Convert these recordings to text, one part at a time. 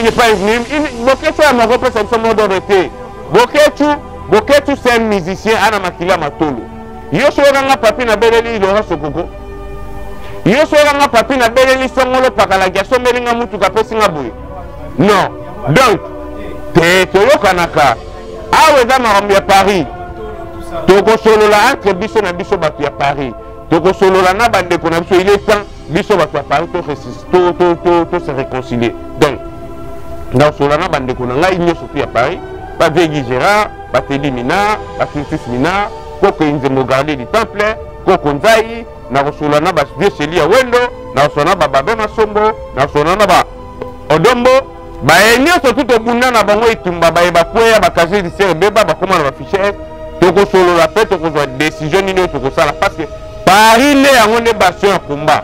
n'est pas venu. Boketu a ma représentation d'orité. Boketu c'est un musicien à Makila Matolo. Yo sora papi na beleli Laurent Sokoko. Yo sora papi na beleli Songolo Pakalagia Somelinga Mutuka Pesinga Boy. Non. Donc, Toyo Kanaka. Awe dans ma Paris. Toko solo la entre biso na biso batu ya Paris. Toko solo la na bande ko na biso il est temps biso batu ya Paris to se réconcilier. Donc, dans solo na bande ko na ngai nyoso ya Paris, ba Vegi Gérard, ba Teddy Mina, ba Francis Mina, koko inzemo garder du temple, koko nzai, na solo na ba Dieu Chéli ya Wendo, na solo na ba Babe Masombo, na solo na ba Odombo, ba enyo surtout to bunda na bango itumba ba ba kwea ba kaje di serre beba ba comment na ba fichier. Toko solo la paix, toko soit décision ni ne toko ça parce que Paris les a on est battu en combat.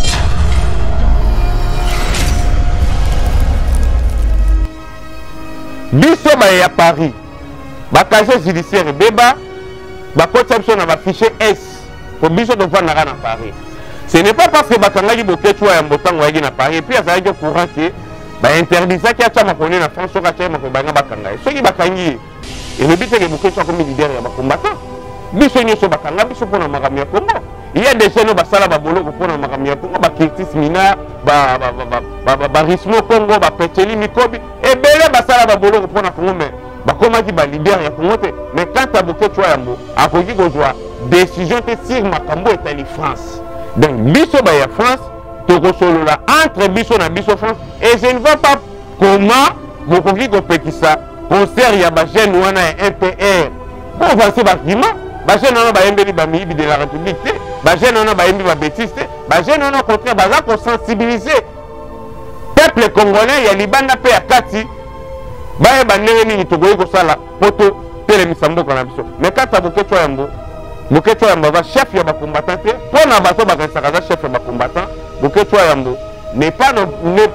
Biso ba ya Paris. Ba casier judiciaire beba, ba conception na ba fichier S pour biso de voir na Paris. Ce n'est pas parce que ba kangali boketu ya mbotango ya na Paris et puis ça est courant que ba interdit ça qui a tama connait na France so ka tama ko banga ba kangai. Ce qui ba kangi et le but est que beaucoup soit comme leader et combattant. Biso nyoso bakanga biso pona makamia Congo. Il y a des jeunes basala babolo ko pona makamia Congo ba Kirtis Mina ba Rismo Congo ba Peteli Mikobi et belé basala babolo ko pona Congo mais ba koma ki ba leader ya Congo te mais quand ta boke toi yambo akoki ko joa décision te sur makambo etali France. Donc biso ba ya France to ko solo la entre biso na biso France et je ne vois pas comment bokoki ko pekisa concert ya ba jeune wana ya NPR. Bon voici ba kima, ba jeune wana ba yembeli ba mibi de la République te, ba jeune wana ba yembi ba bêtise te, ba jeune wana contraire baza ko sensibiliser peuple congolais ya libanda pe ya kati. Ba ye ba ndenge nini tokoyi ko sala poto telemisa mboka na biso. Mais quand ta boketo yambo va chef ya ba combattant te, pona bato ba kasaka chef ya ba combattant, boketo yambo n'est pas non.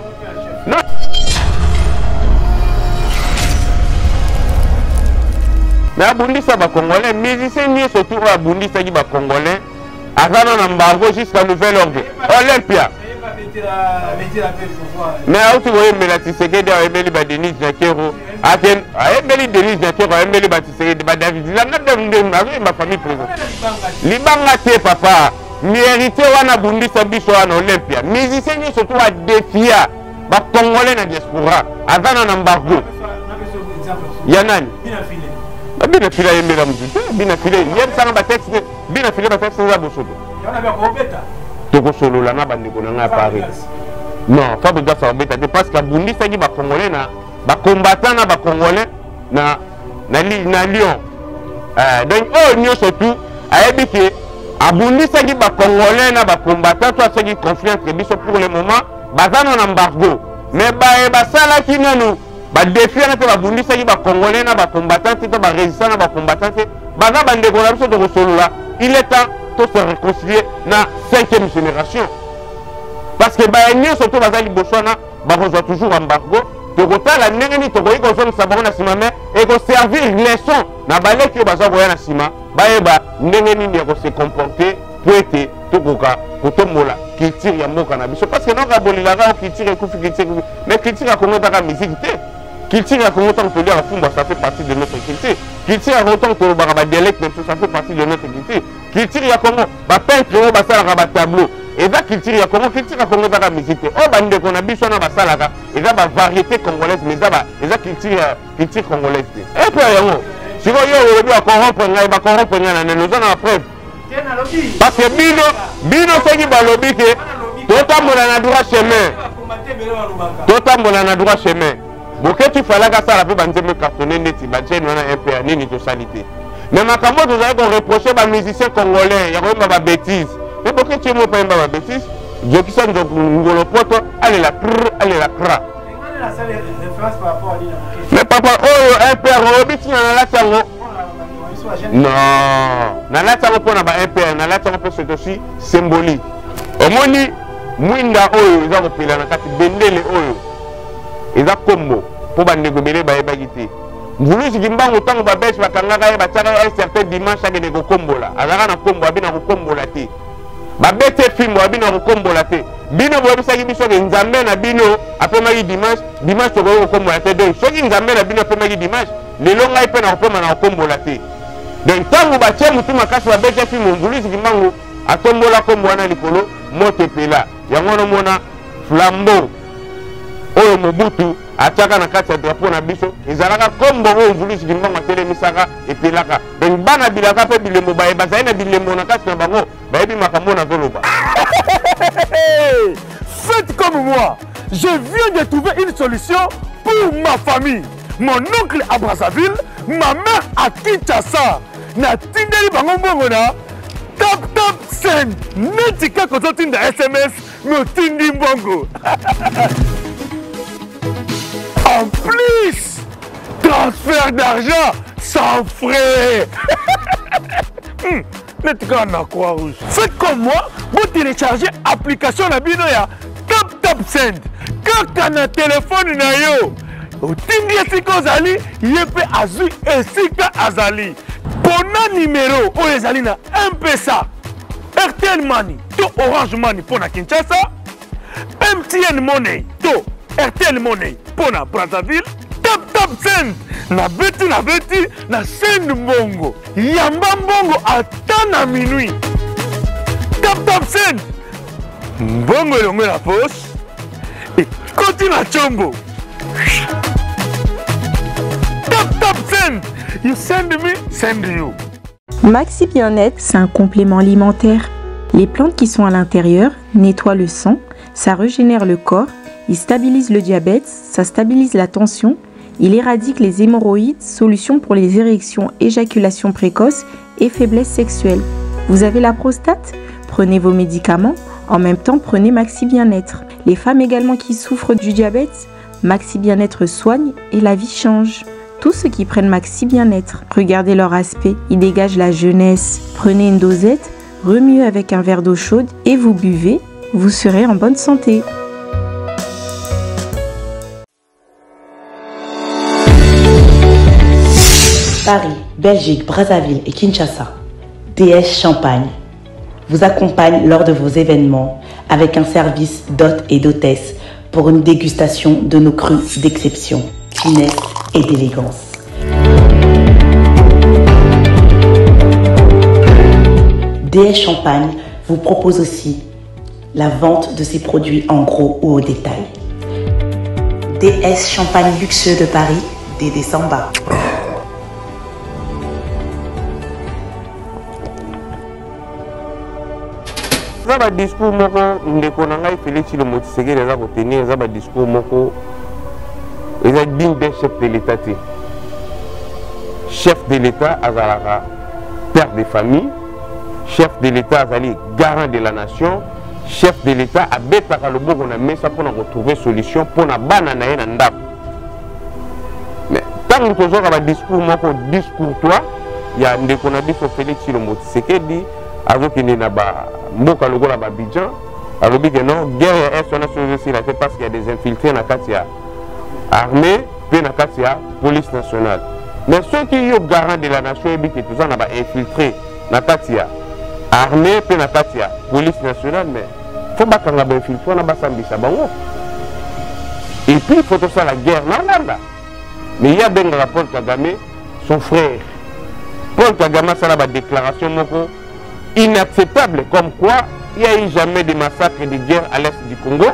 Mais abundisa ba Congolais, musiciens ni surtout abundisa qui ba Congolais, azana na mbargo jusqu'à nouvel ordre. Olympia. Mais autre voyez Melati Sekedi a embeli ba Denis Nakero, aken a embeli Denis Nakero, a embeli ba Sekedi ba David. La na ma famille présente. Libanga te papa, mérité wana bundisa biso na Olympia. Musiciens ni surtout a défier ba Congolais na diaspora, azana na mbargo. Yanani. Bina fila yembe la muziki, bina fila yem sana ba texte, bina fila ba texte za bosoto. Yana ba ko beta. Toko solo la na bandeko na Paris. Non, pas besoin ça beta parce que Bundi ça dit ba congolais na ba combattant na ba congolais na Lyon. Donc oh nyo surtout ayebi ke abundi ça dit ba congolais na ba combattant toi ça dit confiance que biso pour le moment bazana na embargo. Mais ba sala ki nanu ba défi na te ba bundi sa ba congolais na ba combattant te ba résistant na ba combattant te ba na bande ko na biso de solo là il est temps de se réconcilier na 5e génération parce que ba nyo surtout ba zali bosona ba ko toujours embargo to ko tala ndenge ni to ko iko so sabona na sima mais et ko servir leçon na balé ki ba za ko ya na sima ba e ba ndenge ni ko se comporter pour être to ko ka ko to mola culture ya mboka na biso parce que non ka bolila ka culture ko fi culture mais culture ya Congo ta ka musique te. Culture à Congo tant que dire Fumba, ça fait partie de notre culture. Culture à autant que le dialecte, ça fait partie de notre culture. Culture à Congo, bah peintre, bah ça la tableau. Et là culture à Congo dans la musique. Oh bande qu'on a besoin de ça là, et là bah variété congolaise, mais ça va, et là culture congolaise. Et puis si vous avez eu à corrompre, bah corrompre, nous en a preuve. Parce que Bino c'est qui va lobby que totalement na droit chemin. Totalement na droit chemin. Boke tu fallait que ça la peut banzer me cartonner neti badje non un peu ni to salité. Mais makambo vous avez qu'on reprocher ba musiciens congolais, ya ko ba bêtise. Mais boke tu mo pas ba bêtise. Je qui ça donc ngolo poto, allez la cra. Mais papa oh un peu robiti na la tango. Non, na la tango pona ba un peu, na la tango c'est aussi symbolique. Omoni mwinda oyo za ko pila na kati bendele oyo. Eza combo pour bandeko belé ba ebagité mvulu sikimbango tango ba beche bakangaka ye bataka un certain dimanche ake de ko kombola azaka na kombo abina ko kombola te babete film wa bino kokombola te bino boyebisaki biso ke nzambe na bino apemaki dimanche tokoki kokombola te donc soki nzambe na bino apemaki dimanche lelo ngai mpe na kopema na kokombola te donc ntango batie motu makasi babete film mvulisi kimbangu atombola kombo wana likolo moto epela yango wana omona flambeau oyo mobutu atiaka na kati ya drapeau na biso ezalaka kombo oyo mvulisi kimbangu atelemisaka epelaka donc bana bilaka mpe bilembo bazali na bilembo na kati na bango bayebi makambo nazoloba. Faites comme moi, je viens de trouver une solution pour ma famille. Mon oncle à Brazzaville, ma mère à Kinshasa. Na tindeli bango mbongo na tap send neti kako totinda SMS no tindi mbongo. En plus, transfert d'argent sans frais. Neti kako na Croix-Rouge. Faites comme moi, vous téléchargez l'application na bino ya tap send. Kaka na téléphone na yo. Otindi esika ozali yepe azui esika azali. Pona numéro oyo ezali na M-Pesa, RTL Money to Orange Money pona Kinshasa, MTN Money to RTL Money pona Brazzaville, tap send na beti na send mbongo yamba mbongo ata na minuit. Tap send mbongo elongo na poche ekoti na chombo. Tap send. You send me, send you. Maxi Bien-être, c'est un complément alimentaire. Les plantes qui sont à l'intérieur nettoient le sang, ça régénère le corps, il stabilise le diabète, ça stabilise la tension, il éradique les hémorroïdes, solution pour les érections, éjaculation précoce et faiblesse sexuelle. Vous avez la prostate? Prenez vos médicaments, en même temps prenez Maxi Bien-être. Les femmes également qui souffrent du diabète, Maxi Bien-être soigne et la vie change. Tous ceux qui prennent Maxi Bien-être, regardez leur aspect, ils dégagent la jeunesse. Prenez une dosette, remuez avec un verre d'eau chaude et vous buvez, vous serez en bonne santé. Paris, Belgique, Brazzaville et Kinshasa, DS Champagne vous accompagne lors de vos événements avec un service d'hôtes et d'hôtesses pour une dégustation de nos crus d'exception, finesse et d'élégance. DS Champagne vous propose aussi la vente de ses produits en gros ou au détail. DS Champagne luxueux de Paris, Dédé Samba. Ça va discours moko ndeko na ngai Félix Tshisekedi eza ko tenir ça va discours moko eza digne d'un chef de l'État. Chef de l'État azalaka père de famille, chef de l'État azali garant de la nation, chef de l'État abetaka loboko na mesa pour retrouver solution pour na bana na ye na ndako. Mais tant que tozoka ba discours moko discours toi ya ndeko na biso Félix Tshisekedi azokende na ba mboka lokola ba Abidjan alobi que non guerre est son nation aussi la fait parce qu'il y a des infiltrés na kati ya armée pe na kati ya police nationale. Mais ceux qui sont garant de la nation et que tout ça n'a pas infiltré na kati ya armée pe na kati ya police nationale mais faut pas qu'on a infiltré na ba sambisa bango. Et puis il faut tout ça la guerre là. Mais il y a ben rapport Kagame son frère. Paul Kagame ça la déclaration moko inacceptable comme quoi il n'y a eu jamais de massacre et de guerre à l'est du Congo.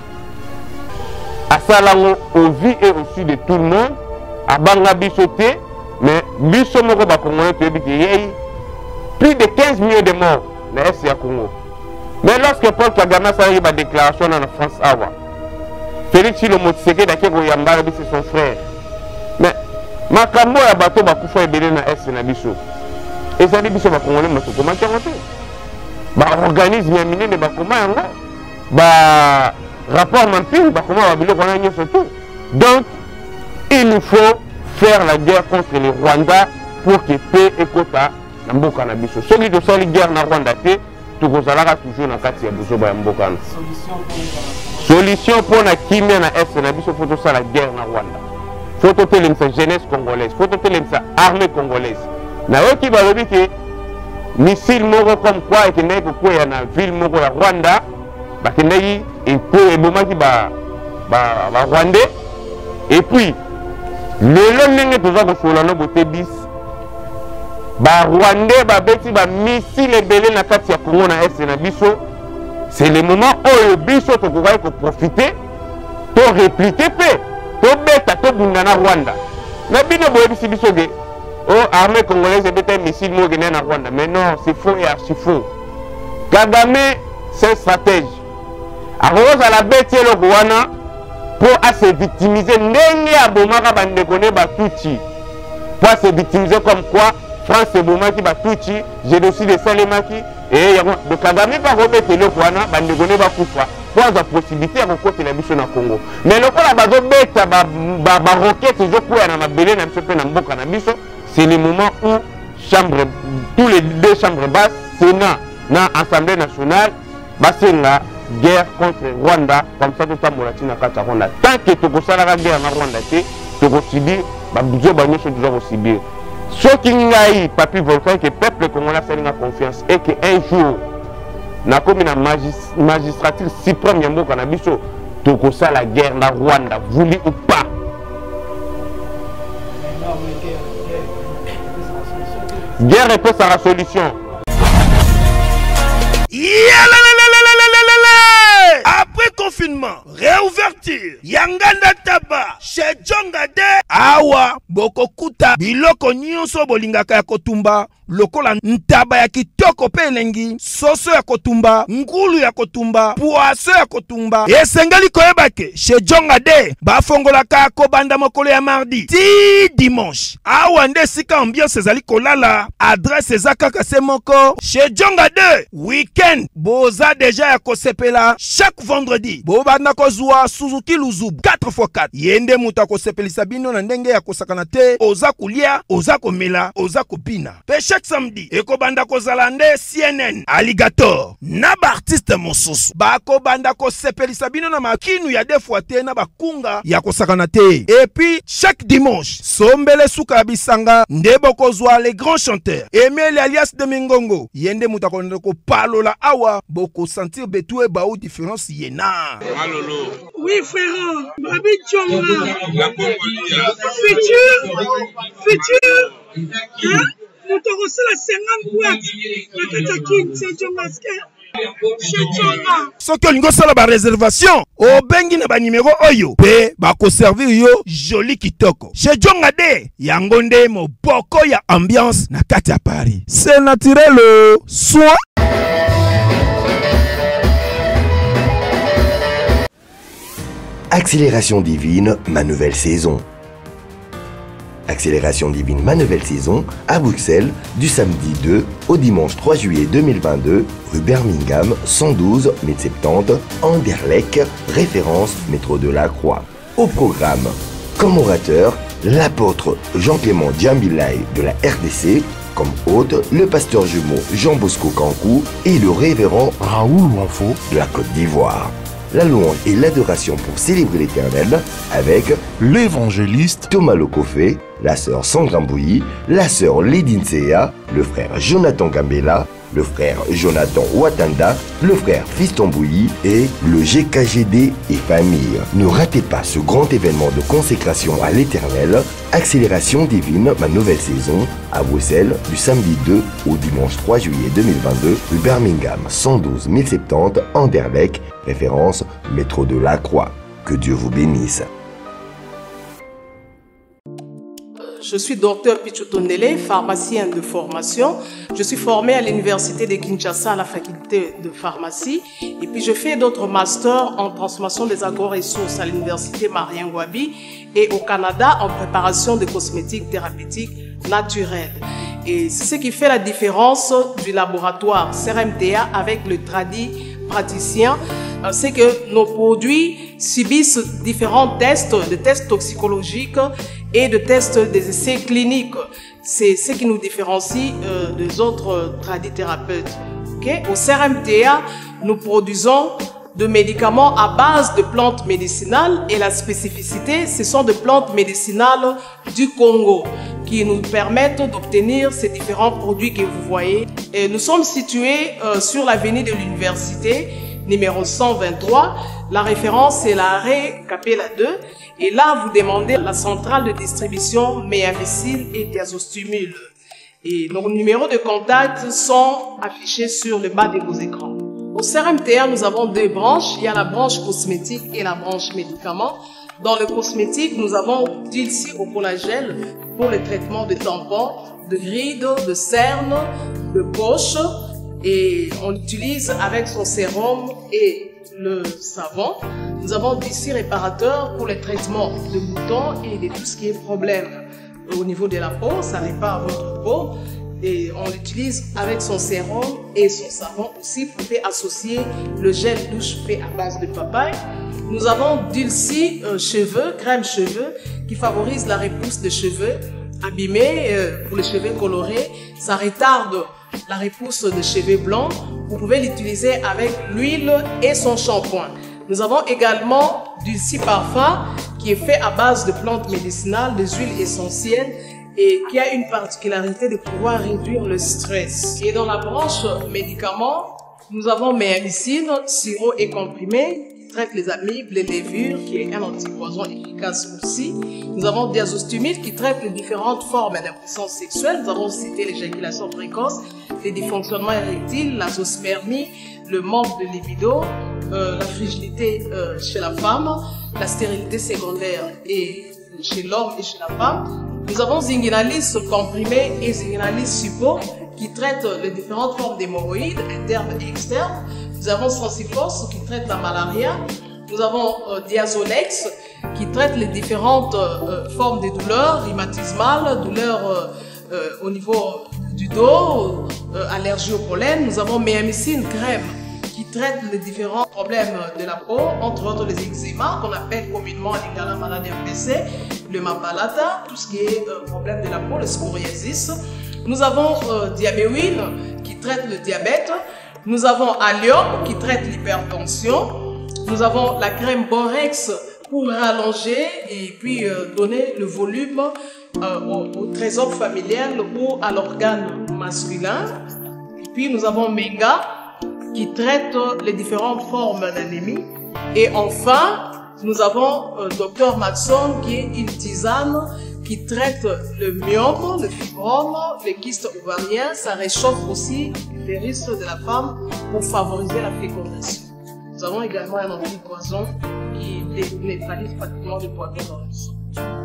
À Salango, au vu et au su de tout le monde, à Banga Bissoté, mais Bissomoko Bakongo, il y a eu plus de 15 millions de morts dans l'est du Congo. Mais lorsque Paul Kagame a eu une déclaration en France, Félix Tshisekedi a dit c'est son frère. Mais Makambo ya bato bakufa ebele na est na biso. Et ça dit biso ba congolais maso comment te ba organisme ya minene ba koma yango ba rapport mamping ba koma ba biloko na nyoso tout. Donc il nous faut faire la guerre contre les Rwandais pour que paix ekota na mboka na biso. Soki to sali guerre na Rwanda te tokozalaka toujours na kati ya buzoba ya mboka na. Solution pour na kimia na est na biso faut to sala guerre na Rwanda. Faut que la jeunesse congolaise, faut que la armée congolaise. Na yo qui va dire que missile moko comme quoi ekendaki kokwea na ville moko ya Rwanda bakendaki ebomaki Rwandais. Et puis lelo ndenge toza kosola no bote bis Rwandais babeti missile ebele na kati ya Congo na est na biso. C'est le moment où biso tokokaki koprofite to répliquer pe to beta to bunda na Rwanda na bino boyebisi biso ge armée congolaise ebeta missile mo gene na Rwanda. Mais non, c'est faux et archi faux. Kagame c'est stratège akoza la beti eloko wana pour se victimiser ndenge abomaka bandeko ne batuti pour se victimiser comme quoi France ebomaki batuti génocide esalemaki et de Kagame pa kobeta eloko wana bandeko ne bakufa pour avoir possibilité ya kokotela biso na Congo. Mais lokola bazobeta roquette ezokwea na mabele na biso mpe na mboka na biso, c'est le moment où tous les deux chambres basses, Sénat na Assemblée nationale, basenga guerre contre Rwanda, comme ça tout le monde na kata Rwanda. Tant que tu as la guerre na Rwanda, tu vas subir, tu vas subir. Ce qui est papi volcan que le peuple congolais a confiance et qu'un jour, na comme la magistrature suprême ya mboka na biso, tu as la guerre na Rwanda, voulu ou pas. Guerre est pas sa solution. Après confinement, réouverture, Yanganda Taba, chez Djongade, Awa, Bokokuta, Biloko Nyonso Bolingaka ya Kotumba, lokola ntaba ya kitoko pelengi, soso ya Kotumba, ngulu ya Kotumba, poaso ya Kotumba, esengali koyebake, chez Djongade, bafongolaka kobanda mokolo ya mardi, ti dimanche, awa nde sika ambiance ezali kolala, adresse ezakaka se moko, chez Djongade, weekend, boza deja ya kosepela, chaque vendredi, bobanda kozwa Suzuki Luzubu, 4x4, yende muta kosepelisa bino na ndenge ya kosakana te, oza kulia, oza komela, oza kopina. Pe chaque samedi, ekobanda kozala nde CNN, Alligator, na ba artiste mosusu, bako banda kosepelisa bino na makinu ya defuate na bakunga ya kosakana te. Et puis, chaque dimanche, sombele suka bisanga, nde bokozwa les grands chanteurs, Emile alias de Mingongo, yende muta koneko palola awa, boko sentir betue baou différence yena. Malolo. Oui frère, Babi Tchonga. Futur. Hein? Nous te recevons la 50 boîtes. La Katakin, c'est Tchongaske. Soki olingo sala ba réservation obengi na ba numéro oyo pe bako servir yo joli kitoko chez Djongade yango nde moboko ya ambiance na kati ya Paris. C'est naturel soit Accélération divine, ma nouvelle saison. Accélération divine, ma nouvelle saison, à Bruxelles, du samedi 2 au dimanche 3 juillet 2022, rue Birmingham, 112 1070, Anderlecht, référence métro de la Croix. Au programme, comme orateur, l'apôtre Jean-Clément Djambilay de la RDC, comme hôte, le pasteur jumeau Jean-Bosco Kankou et le révérend Raoul Wanfo de la Côte d'Ivoire. La louange et l'adoration pour célébrer l'Éternel avec l'évangéliste Thomas Lokofé, la sœur Sandra Mbouyi, la sœur Lédine Sea, le frère Jonathan Gambela, le frère Jonathan Watanda, le frère Fiston Mbouyi et le GKGD et famille. Ne ratez pas ce grand événement de consécration à l'Éternel, Accélération divine, ma nouvelle saison, à Bruxelles, du samedi 2 au dimanche 3 juillet 2022, rue Birmingham, 112 1070, Anderlecht, référence métro de la Croix. Que Dieu vous bénisse. Je suis docteur Pichotondele, pharmacien de formation. Je suis formé à l'université de Kinshasa à la faculté de pharmacie. Et puis je fais d'autres masters en transformation des agro-ressources à l'université Marien Ngouabi et au Canada en préparation de cosmétiques thérapeutiques naturelles. Et c'est ce qui fait la différence du laboratoire CRMTA avec le tradit praticien. C'est que nos produits subissent différents tests, de tests toxicologiques et de tests des essais cliniques. C'est ce qui nous différencie des autres tradithérapeutes. Okay? Au CRMTA, nous produisons de médicaments à base de plantes médicinales et la spécificité, ce sont des plantes médicinales du Congo qui nous permettent d'obtenir ces différents produits que vous voyez Et nous sommes situés sur l'avenue de l'Université, numéro 123. La référence est l'arrêt Capella 2. Et là, vous demandez la centrale de distribution Méamicine et Diazostimule. Et nos numéros de contact sont affichés sur le bas de vos écrans. Au CRMTR, nous avons deux branches. Il y a la branche cosmétique et la branche médicaments. Dans le cosmétique, nous avons Dilsi au collagène pour le traitement de tampons, de rides, de cernes, de poches. Et on l'utilise avec son sérum et le savon. Nous avons Dilsi réparateur pour le traitement de boutons et de tout ce qui est problème au niveau de la peau. Ça répare votre peau. Et on l'utilise avec son sérum et son savon aussi. Vous pouvez associer le gel douche fait à base de papaye. Nous avons Dulci cheveux, crème cheveux, qui favorise la repousse des cheveux abîmés pour les cheveux colorés. Ça retarde la repousse des cheveux blancs. Vous pouvez l'utiliser avec l'huile et son shampoing. Nous avons également Dulci parfum, qui est fait à base de plantes médicinales, des huiles essentielles, et qui a une particularité de pouvoir réduire le stress. Et dans la branche médicaments, nous avons Méamicine, sirop et comprimé, qui traite les amibes, les levures, qui est un antipoison efficace aussi. Nous avons Diazostimule, qui traite les différentes formes d'impuissance sexuelle. Nous avons cité l'éjaculation précoce, les dysfonctionnements érectiles, la zoospermie, le manque de libido, la fragilité chez la femme, la stérilité secondaire et chez l'homme et chez la femme. Nous avons Zinguinalis comprimé et Zinguinalis suppo qui traitent les différentes formes d'hémorroïdes internes et externes. Nous avons Sensifos qui traite la malaria. Nous avons Diazolex qui traite les différentes formes de douleurs rhumatismales, douleurs au niveau du dos, allergie au pollen. Nous avons Méamicine crème qui traite les différents problèmes de la peau, entre autres les eczémas, qu'on appelle communément la maladie MPC, le Mapalata, tout ce qui est problème de la peau, le scoriasis. Nous avons Diabéwil qui traite le diabète. Nous avons Allium qui traite l'hypertension. Nous avons la crème Borex pour rallonger et puis donner le volume au trésor familial ou à l'organe masculin. Et puis nous avons Menga qui traite les différentes formes d'anémie. Et enfin, nous avons Dr Matson qui est une tisane qui traite le myome, le fibrome, les kystes ovariens. Ça réchauffe aussi les risques de la femme pour favoriser la fécondation. Nous avons également un antipoison qui neutralise pratiquement les poisons dans le sang.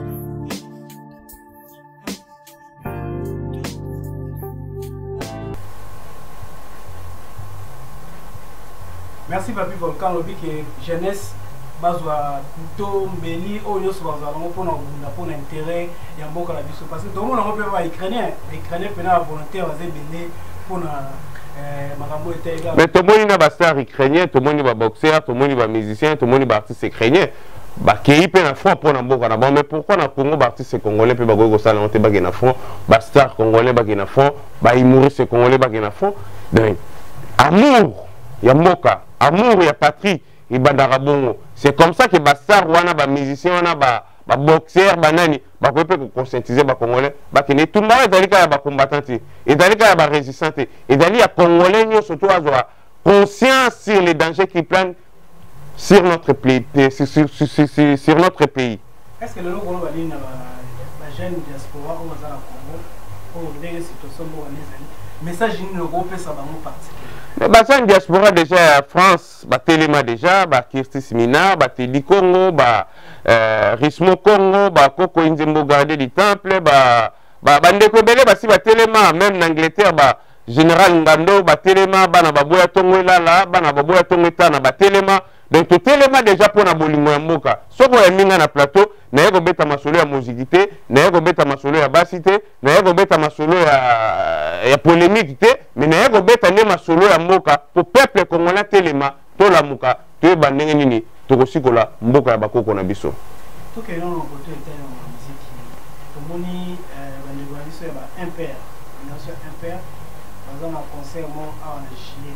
Merci Papi Volcan, lobby que jeunesse bazwa plutôt mbeli oyo so bazwa pour l'intérêt ya mboka la biso parce que tout le monde peut pas ukrainien pena volontaire bazebele pour na makambo etega. Mais tout le monde na ba star ukrainien, tout le monde ba boxeur, tout le monde ba musicien, tout le monde ba artiste ukrainien. Ba kei pe na front pour na mboka na ba mais pourquoi na Congo ba artiste congolais pe ba go sala on te ba na front, ba star congolais ba na front, ba humoriste congolais ba na front. Donc amour ya mboka, amour ya patrie et bandara bongo. C'est comme ça que ba star wana ba musicien wana ba boxeur banani ba peut conscientiser ba congolais ba que tout le monde dalika ba combattant et dalika ba résistant et dalika congolais nyo surtout azwa conscience sur les dangers qui planent sur notre pays sur notre pays. Est-ce que le logo va dire la jeune diaspora au Congo pour des situations message ni logo peut ça va nous partir. Bah diaspora déjà France, bah Téléma déjà, bah Kirsti Simina, bah Télé Congo, bah Rismo Congo, bah Koko Inzembo Gardé du Temple, bah Ndeko Bele, bah si bah Téléma, même en Angleterre, bah Général Ngando, bah Téléma, bah na baboya Tongo Lala, bah na baboya Tongo Tana, bah Téléma. Donc tout Téléma déjà pour na bolingo ya mboka. Soko ya minga na plateau, na yego beta masolo ya muzikité, na yego beta masolo ya basité, na yego beta masolo ya polémique té, mais na yego beta ne masolo ya mboka pour peuple congolais Téléma, to la muka, to ba ndenge nini, to kosikola mboka ya bakoko na biso. To ke non côté interne en musique. To moni ba ndeko ya biso ya ba impère, nation impère, dans un concert mo en Chili.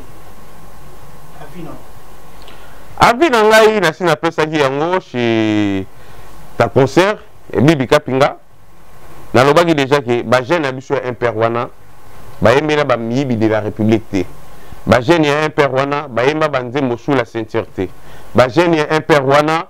Afino. Avi nangai na sina pesa ki yango chez ta concert et Bibi Kapinga na lobaki déjà que ba jeune abiso impère wana bayembela bamiyibi de la République te bajene ya impère wana bayemba banzembo sous la ceinture te bajene ya impère wana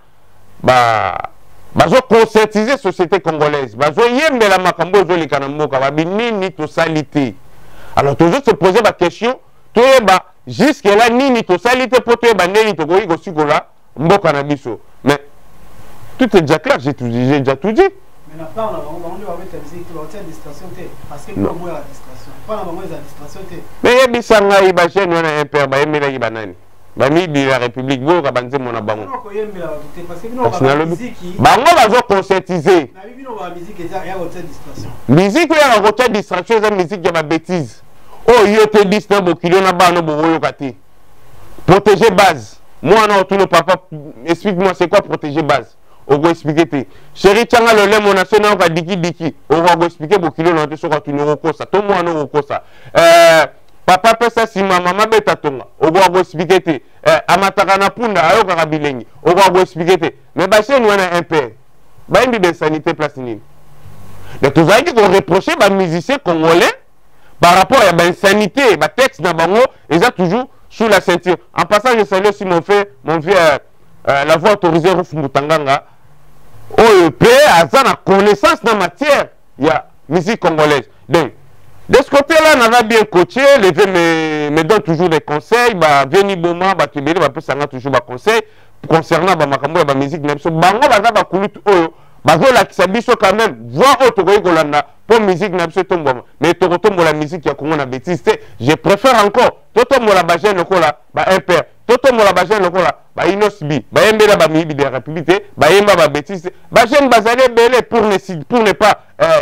bazo conscientiser société congolaise bazo yembela makambo ezoleka na mboka babi nini tosali te. Alors toujours se poser la question toyeba jusque là nini tosali te po toyeba ndeni tokoki kosikola mboka na biso. Mais tout est déjà clair, j'ai déjà tout dit. Mais la part, on va mettre la musique, on va distraction, parce que nous avons la distraction. Pas la distraction. Mais il y a des gens qui ont un père, qui ont un banani. Bami de la République, vous avez un mon abonnement. Parce que nous avons la musique. Bango va conscientiser. La musique est à distraction. Musique est à côté distraction, c'est musique qui a bêtise. Oh, il y a des distractions, il y a des bêtises. Protéger base. Moi, non, tout le papa, explique-moi, c'est quoi protéger base? On va expliquer. Chéri, tu as le lait, mon national, on va diki. On va expliquer pour qu'il y ait un peu de neuro-kosa. Tout le monde neuro-kosa. Papa, pesa si maman, beta tonga. On va expliquer. Amatakana punda, ayo karabilengi. On va expliquer. Mais bah, c'est nous, on a un père. Bah, une de sanité placinine. Donc, vous avez dit qu'on reprochait les musiciens congolais par rapport à l'insanité, les textes dans bango, ils ont toujours sous la ceinture. En passant, je salue aussi mon vieux, la voix autorisée Ruf Moutanganga. OEP a la connaissance dans la matière. Il y a musique congolaise. Donc, de ce côté-là, on a bien coaché. Les vieux me donnent toujours des conseils. Veni Boma, Tibéli, ça a toujours des conseils concernant la musique. Bango, va couler bazola kisabiso quand même voir autre kolanda pour musique na biso tombo mais tokotombo la musique ya Congo na bêtise je préfère encore totombo la bagène lokola ba impère totombo la bagène lokola ba inosbi ba yembela ba mibi de la République ba yemba ba bêtise bagène bazale belé pour ne pas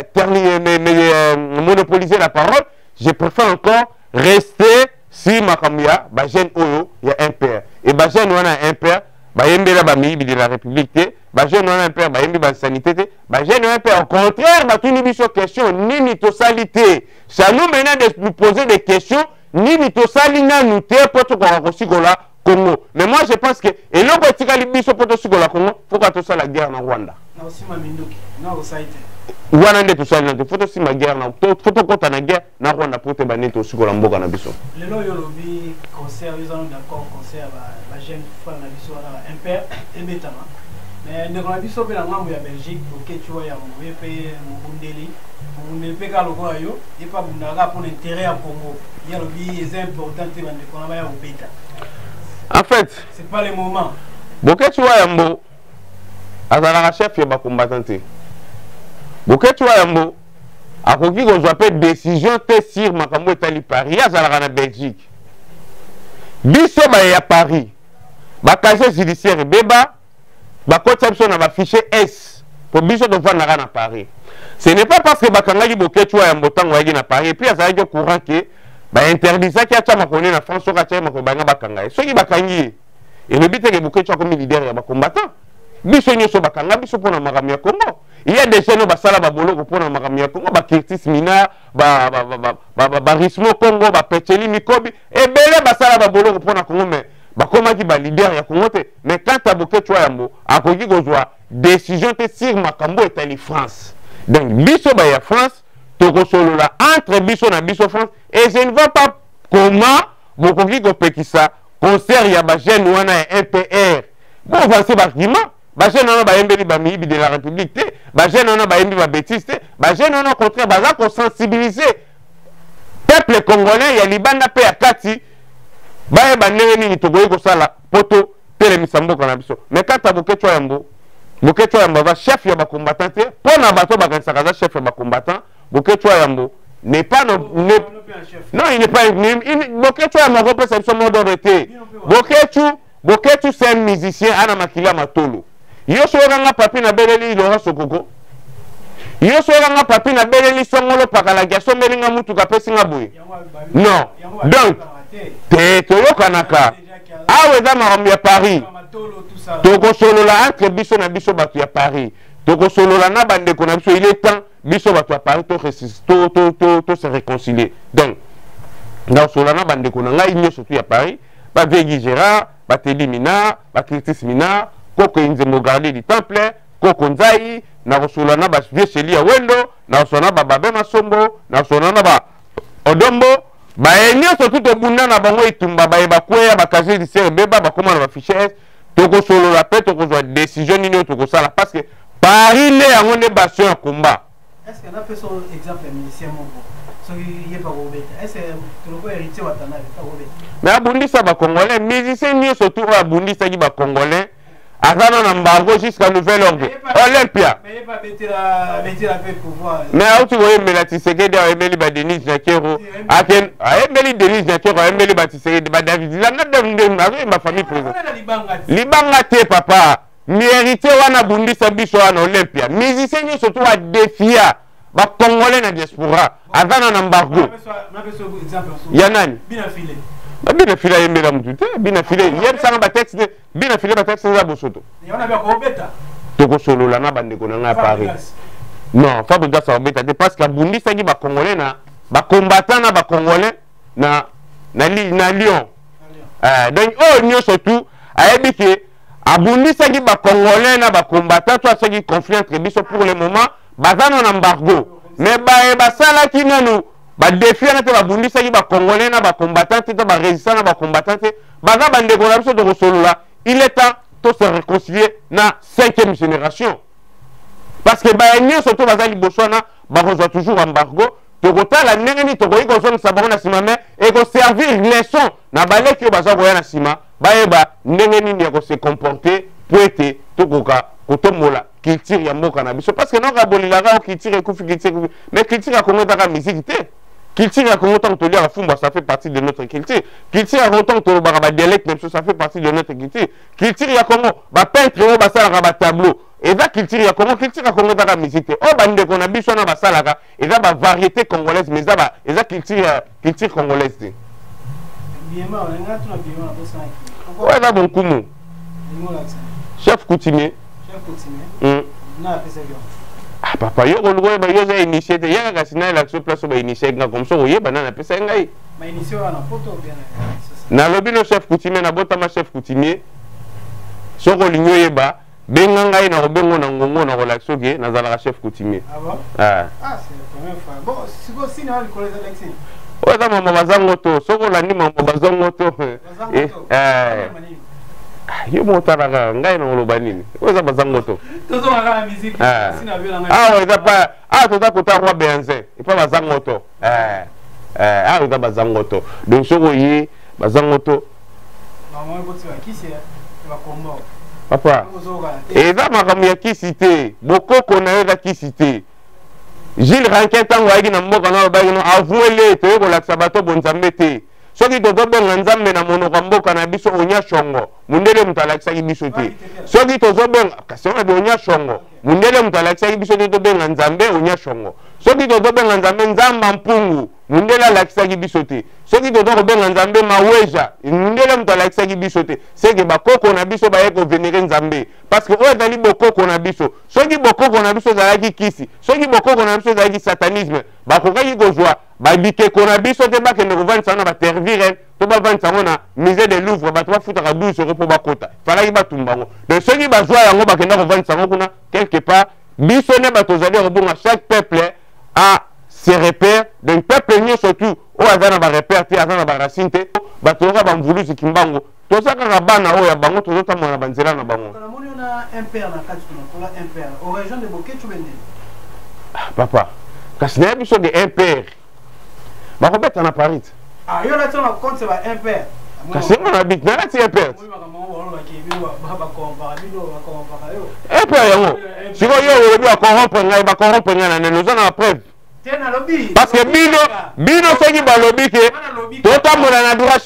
monopoliser la parole. Je préfère encore rester si makamia bagène oyo ya impère et bagène wana impère ba yembela ba mibi de la République bah je n'ai pas bah il y sanité bah je n'ai pas au contraire bah tu n'y question ni mitosalité ça nous mène de nous poser des questions ni mitosalité nous t'es pour tout aussi là Congo mais moi je pense que et là quand tu as l'impression pour tout là Congo faut que tout ça la guerre en Rwanda non aussi ma mindoki non au site wana nde tout ça non faut aussi ma guerre na faut tout contre la guerre na Rwanda pour te baner aussi là mboka na biso le lo yo lobi concert ils ont d'accord concert la jeune femme na biso na impère et betama. Mais nous avons vu ça dans la Belgique, pour que tu vois, il y a un pays, un pays et pas pour l'intérêt à Congo. Il y a des important au bêta. En fait, c'est pas le moment. Boké tu vois, Yambo, à la chef, il y a des combattants. Boké tu vois, Yambo, à quoi qu'on appelle décision, sur Makambo et Paris, à la Belgique. Bisso, il y a Paris. Bakage judiciaire, Béba. On a affiché S pour biso de voir à Paris. Ce n'est pas parce que Bakangaki Boketu a un botan ou à Paris et puis il y a un courant qui interdit ça qui a maconné la France au Katia Makobanga Bakanga. Ce qui Bakangi et le but est que Boketu a comme leader et combattant. Biso Nyoso Bakanga, biso pour la Maramia Congo. Il y a des jeunes Basala Babolo pour la Maramia Congo, Bakirtis Mina, Barismo Congo, Peteli Mikobi, et Bele Basala Babolo pour la Congo. Bah comment qui va leader ya Congo mais quand tu as beaucoup de choix à côté de décision te sur Makambo et la France donc biso ba ya France to solo là entre biso na biso France et je ne vois pas comment beaucoup qui ko ça concert ya ba jeune wana NPR bon va c'est argument ba jeune wana ba yembeli ba mibi de la République ba jeune wana ba yembi ba bêtise ba jeune wana au contraire ba za ko sensibiliser peuple congolais ya libanda pe ya kati. Baye bandenge nini toboye ko sala poto telemisa mboka na biso mais quand ta Boketu Yambo va chef ya ba combattant pour na bato ba kansaka za chef ya ba combattant Boketu Yambo n'est pas non il n'est pas Boketu Yambo représente son mode d'arrêté Boketu c'est un musicien ana makila matolo yo so nga papi na beleli Laurent Sokoko yo so nga papi na beleli songolo pakala ga so melinga mutu ka pesi nga boye non donc te kanaka awe za marambi ya Paris toko solo la entre biso na biso batu ya Paris toko solo la na bande ko na biso il est temps biso batu ya Paris to se réconcilier donc na solo na bande ko na ngai nyoso tu ya Paris ba Vegi Gérard ba Teli Mina ba Christis Mina koko inze mogarde du temple koko nzai na solo na ba vieux Cheli ya Wendo na solo na ba Babe Masombo na solo na ba odombo baye nyonso tu tobunda na bango itumba baye bakweya bakase disere beba bakoma na bafiche tokosolola mpe tokozwa décision nini oyo tokosala parce que Paris nde yango nde basio ya komba. Est-ce qu'on a fait son exemple de musicien moko soki ye pa kobeta est-ce que toloko héritier watana pa kobeta mais abundisa ba congolais musicien nyonso tu oyo abundisaki ba congolais azana na mbango jusqu'à nouvel ordre Olympia mais auti koyembela Tshisekedi ayembeli ba Denis Nyakero ayembeli Denis Nyakero ayembeli ba Tshisekedi ba David Langa azoyemba famille président libanga te papa mérité wana bundisa biso wana Olympia musicien nyonso tu adefia ba congolais na diaspora azana na mbango ya nani bina fila yembela mutu te bina fila yebisanga batexte bina fila batexte za bosoto tokosolola na bandeko na nga Paris non Fabregas obeta te parce que abundisaki ba congolais na ba combattant na ba congolais na Lyon donc oh nyonso tu ayebi ke abundisaki ba congolais na ba combattant to asaki conflit entre biso pour le moment bazana na embargo mais basalaki nanu ba défi na te ba bundisaki ba congolais na ba combattant te ba résistant na ba combattant te baza bandeko na biso de solola il est temps de se réconcilier na 5e génération parce que ba nyonso surtout baza liboso na ba kozwa toujours embargo tokotala ndenge ni tokoyi kozongisa bango na nsima me ekoservir leçon na baleki oyo baza koya na nsima bayeba ndenge nini ya kose comporter po ete tokoka kotombola culture ya mboka na biso parce que non kabolelaka culture ekufi culture mais culture ya Congo taka musique te culture ya Congo tant toliaka fumba ça fait partie de notre culture culture ya Congo tant tolobaka ba dialecte même ça fait partie de notre culture culture ya Congo ba peintre oyo basalaka ba tableau eza culture ya Congo taka musique te o bandeko na biso na basalaka eza ba variété congolaise mais eza culture congolaise te ouais là bon kumu chef coutumier ah papa yo ko ngoy ba yo za initié te ya ka sina la place ba initié nga comme ça oye banana pesa ngai ma initié wana poto bien na lobino chef coutumier na bota ma chef coutumier soko linyo yeba benga ngai na robengo na ngongo na relaxo ke na zala chef coutumier ah bon ah c'est la première fois bon siko sina wali collège Alexis o za mama bazango to soko landi mama bazango to yo motara ngai na loba nini oza bazango to tozo ngala musique sina vela ngai oza pa toza kota roi Benze et pas bazango to oza bazango to donc soko yi bazango to maman ko tiwa kisi ya kombo papa eza makambo ya kisi te bokoko na yo eza kisi te Gilles Rankin ntango ayaki na mboka na bayaki no avouele toye kolakisa bato bonzambe te soki tozobenga nzambe na monoko ya mboka na biso onya shongo mundele moto alakisaki biso te soki tozobenga kasi onabe onya shongo mundele moto alakisaki biso te tobenga nzambe onya shongo soki tozobenga nzambe nzamba mpungu mundele alakisaki biso te soki toza kobenga nzambe maweja mundele moto alakisaki biso te seke bakoko na biso baye kovenere nzambe parce que oyo ezali bokoko na biso soki bokoko na biso ezalaki kisi soki bokoko na biso ezalaki satanisme bakokaki kozwa babikeko na biso te bakende kovandisa na batervire to bavandisa yango na musée de Louvre bato bafutaka 12 € mpo bakota falaki batumba yango donc soki bazwa yango bakenda kovandisa yango kuna quelque part biso nde bato ozali kobonga chaque peuple a ses repères donc peuple nyonso surtout oyo aza na barepère te aza na baracine te bato oyoka bamvulusi kimbango toza kaka bana oyo ya bango tozotambola na banzela na bango papa kasi nayebi so de impère bakobeta na Paris kasi ngo na bit nalati impère impère yango sikoyo yo olobi bakorrompre ngai bakorrompre ngai na nene oza na preuve parce que bino soki balobi ke totambola na droit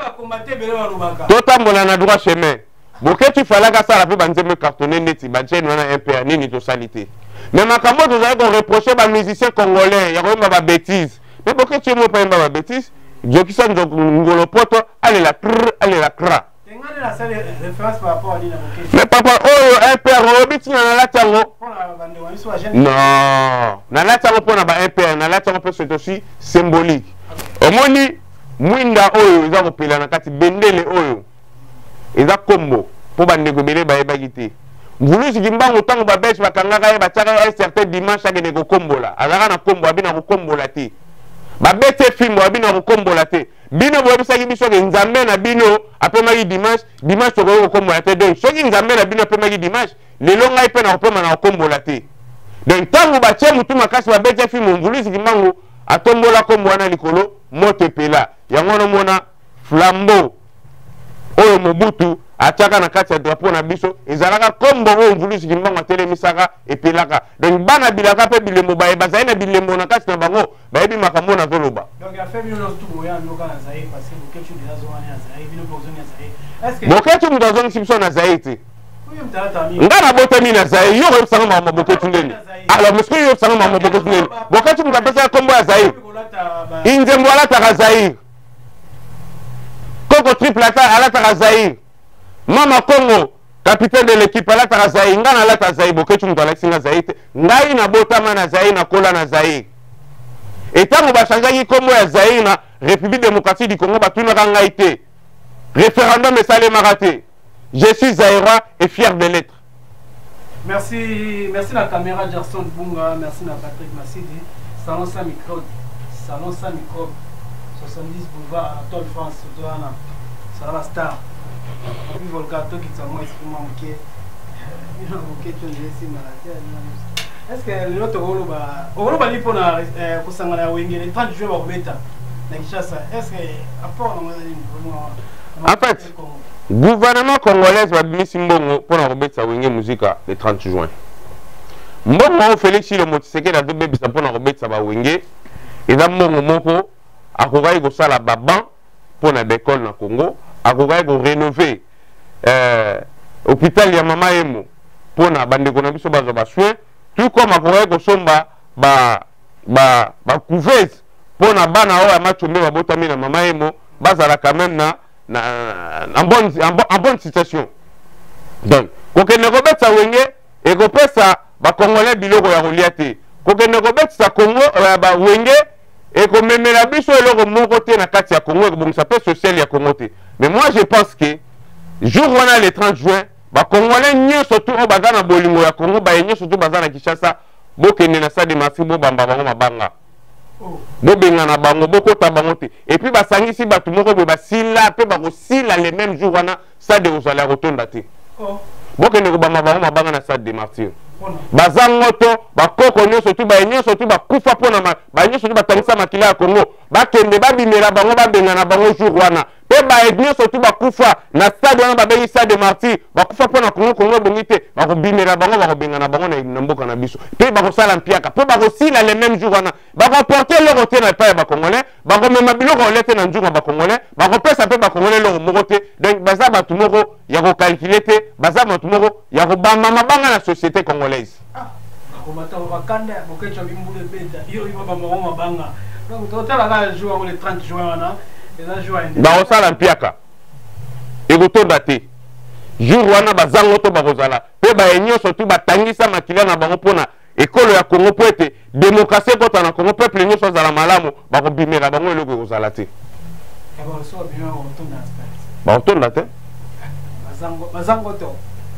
chemin boke tifalaka sala mpe banzembe cartonné neti bajene wana impère nini tosali te mais makambo tozali koreproche bamusicien congolais ya koyemba babétise mais boke tie mo payemba babétise jokisa ngolo poto alela kra mais papa oyo impère olobi ntina nalati yango non nalati yango mpona baimpère nalati yango mpe c'est aussi symbolique omoni mwinda oyo eza kopela na kati bendele oyo eza kombo mpo bandeko ebele bayebaki te mvulusi mbango ntango babelge bakangaka ye batiaka ye certain dimanche akende kokombola azalaka na kombo abina kokombola te babete film wa bino kokombola te bino boyebisaki biso ke nzambe na bino apemaki dimanche tokoki kokombola te donc soki nzambe na bino apemaki dimanche lelo ngai mpe na kopema na kokombola te donc ntango batie mutu makasi babete film mvulisi kimbangu atombola kombo wana likolo moto epela yango wana omona flambeau oyo Mobutu atiaka na kati ya drapeau na biso ezalaka kombo oyo mvulisi kimbangu atelemisaka epelaka donc bana bilaka mpe bilembo bazali na bilembo na kati na bango bayebi makambo na zoloba boketu mutu azongisi biso na zaye te nga na botami na zaye yo koyebisanga makambo boketu ndeni alors mosuku yo oyebisanga makambo boketu ndeni boketu mutu apesaka kombo ya zaire inzembo alataka zaire Koko triple alataka zaire Mama Congo capitaine de l'équipe alataka zaire nga na alata zaire boketu mutu alakisi nga zaire te ngai na botama na zaire na kola na zaire etango bachangeaki kombo ya zaire na République démocratique du Congo batunaka ngai te référendum esalemaka te. Je suis zaïrois et fier de l'être. Merci la caméra Gerson Bunga, merci à Patrick Massidi. Salon sans microbe, 70 boulevard Anatole France, c'est la star. Et puis Volcato qui s'en exprime est-ce que l'autre rôle va pour la les 30 jours est-ce que apport en fait, le gouvernement congolais va bimisi mbongo pour la robetsa wenge musica le 30 juin. Mbongo Félix le Motiseke la dobe bisa pour la robetsa ba wenge eza mbongo moko akokai ko sala baban pour na école na Congo, akokai ko rénover hôpital ya Mama Emo pour na bandeko na biso bazo ba soin, tout comme akokai ko somba ba couveuse pour na bana o ya machombe ba botami na Mama Emo bazala quand même en bonne situation. Donc, quand on a sa wenge, et qu'on peut ça, bah Congolais biloko ya reliate. Quand on a sa Congo, bah wenge, et qu'on met la biche et l'or mon côté na kati ya Congo, bon ça peut social ya Congo. Mais moi je pense que jour où on a le 30 juin, bah Congolais nyo surtout au bazana bolingo ya Congo, bah nyo surtout bazana Kinshasa, bokene na sa de masi bo bamba bango mabanga. Bobenga na bango boko tabangote et puis basangisi batu moko be basila pe bako sila les mêmes jours wana ça de osala rotonda te bokene ko bamba bango mabanga na stade de martyrs bazangoto bakoko nyonso tu ba nyonso tu bakufa pona ba nyonso tu batangisa makila ya Congo bakende babimela bango babenga na bango jour wana pe ba nyonso tu bakufa na stade wana babengi stade de martyrs bakufa pona Congo bongite bako bimela bango bako benga na bango na mboka na biso pe bako sala mpiaka pe bako sila les mêmes jours wana bako porter leur côté na pa ba congolais bako mema biloko lete na njunga ba congolais bako pesa pe ba congolais leur mokote donc baza batu moko ya ko calculer te baza batu moko ya ko bamba mabanga na société congolaise komata bakanda bokecho bimbule beta yo iba bango mabanga donc total la jour le 30 juin wana eza jour ende ba osala mpiaka ekotonda te jour wana bazango to bakozala pe ba nyonso tu batangisa makila na bango pona ekolo ya Congo po ete démocratie kota na Congo peuple nyonso azala malamu bakobimela bango eloko ekozala te baotonda te bazango to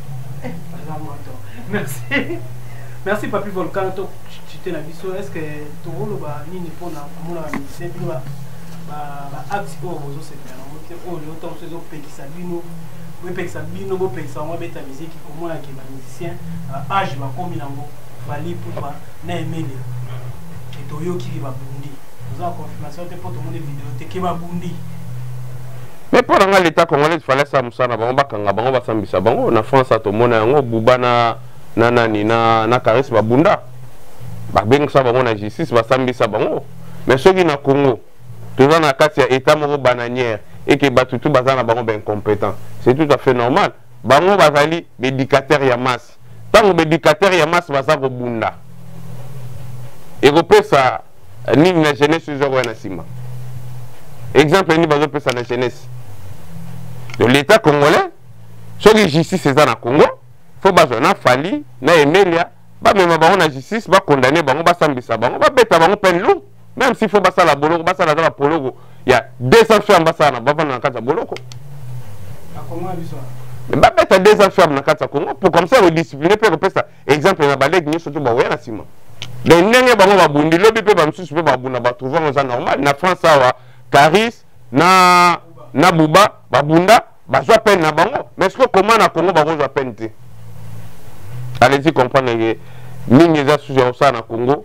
merci papi Volcan to chité na biso est-ce que to rolo ba nini pona mona c'est bien ba acte ko bozo se faire on le temps se zo pekisa bino we pekisa bino bo pekisa on beta musique ko mona ke ba musicien âge ba komi nango bali pour ba na emeli et to yo ki ba bundi vous en confirmation te pour tout monde vidéo te ke ba bundi mais pour l'état congolais il fallait ça musana bango bakanga bango basambisa bango na France to mona yango bubana na caresse babunda babengisa bango na justice basambisa bango mais soki na Congo toza na kati ya état moko bananière et que batutu baza na bango ben compétent c'est tout à fait normal bango bazali éducateur ya masse tango éducateur ya masse baza ko bunda et ko pesa ni na jeunesse zoko na sima exemple ni bazo pesa na jeunesse de l'état congolais soki justice eza na Congo faut bazona fali na emelia ba mema bango na justice ba condamner bango ba sambisa bango ba beta bango peine lourde même s'il faut basala boloko basala dans la poloko il y a 200 femmes basala ba vana na kata boloko akoma biso ba beta 200 femmes na kata Congo pour comme ça rediscipliner pe repesa exemple na balek ni surtout ba wena sima les ndenge bango babundi lobi pe bamsusu pe babunda batrouver ça normal na France awa Caris na Bouba babunda bazwa peine na bango mais est-ce que comment na Congo bazwa peine te allez-y comprendre que mingi za sujet ça na Congo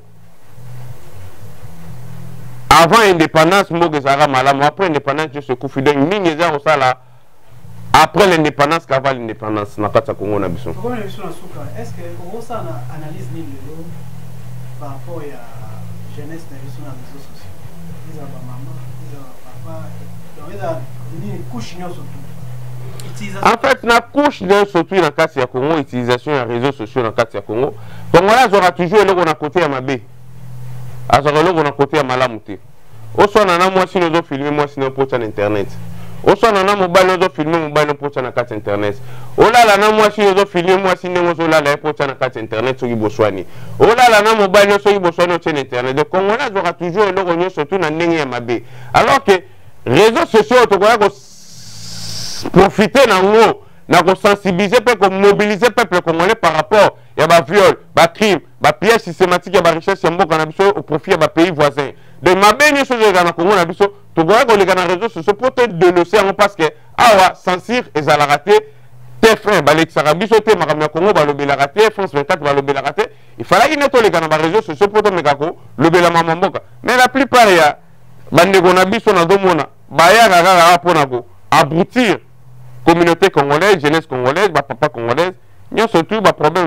avant l'indépendance mboka ezalaka malamu après l'indépendance je se koufi donc mingi eza kosala après l'indépendance qu'avant l'indépendance na kati ya Congo na biso est-ce que ça na analyse nini lelo par rapport à jeunesse na biso na réseaux sociaux ils ont maman ils ont papa donc ils ont une couche nyonso tout en fait na couche de surtout na kati ya Congo utilisation ya réseaux sociaux na kati ya Congo Congolais aura toujours eloko na côté ya mabe azora eloko na côté ya malamu te oso na moi si nous filmer moi si nous poster na internet oso na mobile nous filmer mobile poster na kati internet olala na moi si nous filmer moi si nous olala poster na kati internet soki boswani olala na mobile soki boswani sur internet donc Congolais aura toujours eloko nyonso surtout na ndenge ya mabe alors que réseaux sociaux to ko profiter nango na ko sensibiliser pe ko mobiliser peuple congolais par rapport ya ba viol, ba crime, ba pillage systématique ya ba richesse ya mboka na biso au profit ya ba pays voisins. De mabe ni so na Congo na biso to goya ko leka na réseaux sociaux pour te dénoncer parce que awa censure ezala raté te frère ba lexaka biso te makambo ya Congo ba lobela raté France 24 ba lobela raté il fallait qu'il neto leka na ba réseaux sociaux pour te mekako lobela mama mboka mais la plupart ya bandeko na biso na domona ba ya kaka pona ko abrutir communauté congolaise, jeunesse congolaise, papa congolaise, il y a surtout des problèmes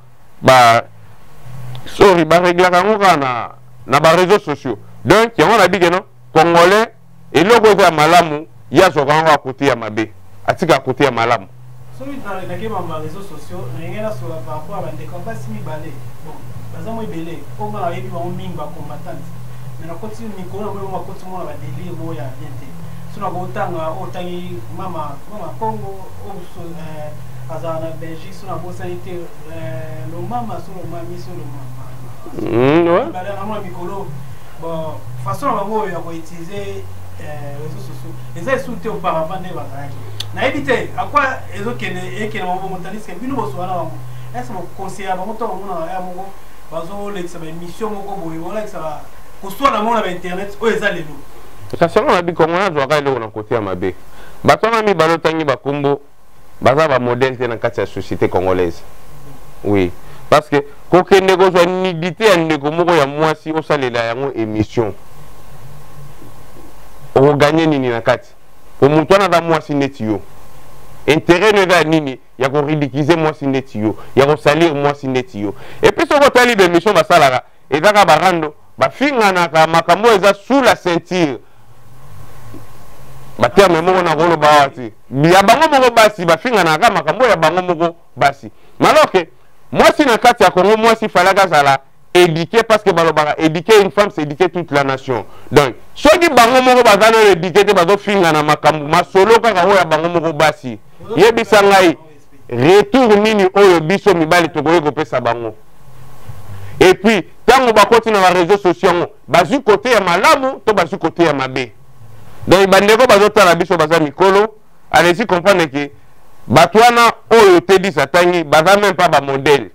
sorry, régler na réseaux sociaux. Donc, il y a dit que non, congolais, et le gouvernement malamu, il y a à côté à Mabé, à côté à malamu. Celui dans les réseaux sociaux, il y a sur par rapport à des combats simi-balés. Bon, par exemple, il y a comment on a vu un ming combattant. Mais on continue, on va continuer à délire, on va bien. Suna gotanga otangi mama Congo azana Belgique suna bosalite le mama sur le mami sur le mama ouais bala na mikolo bon façon bango ya ko utiliser réseaux sociaux les a sauté auparavant ne bazaki na éviter à quoi ezokene ekene mo montaliste bino boswana bango est-ce que conseiller bango to mona ya moko bazo lexa ba émission moko boye wala ça ko soit na mona ba internet o ezalelo ça selon la bi Congolais doit aller au côté à mabe batona mi balotangi bakombo baza ba modèle te na kati ya société congolaise oui parce que kokende ko zo nidité ya ndeko moko ya mwasi osalela yango émission o gagner nini na kati o mutwana da mwasi neti yo intérêt ne va nini ya ko ridiculiser mwasi neti yo ya ko salir mwasi neti yo et puis so ko tali be émission basalara ezaka barando bafingana ka makambo eza sous la ceinture baterme moko na kolo bawati ya bango moko basi bafingana ka makambo ya bango moko basi alors que moi si na kati ya Congo moi si fallait zala éduquer parce que balobara éduquer une femme c'est éduquer toute la nation donc soki bango moko bazana éduquer te bazo fingana makambo masolo kaka oya bango moko basi yebisa ngai retour nini oyo biso mibali tokoye kopesa bango et puis tango bakoti na réseaux sociaux bazu côté ya malamu to bazu côté ya mabe donc bandeko bazotala biso baza mikolo allez-y comprendre que batwana oyo te di satangi baza même pas ba modèle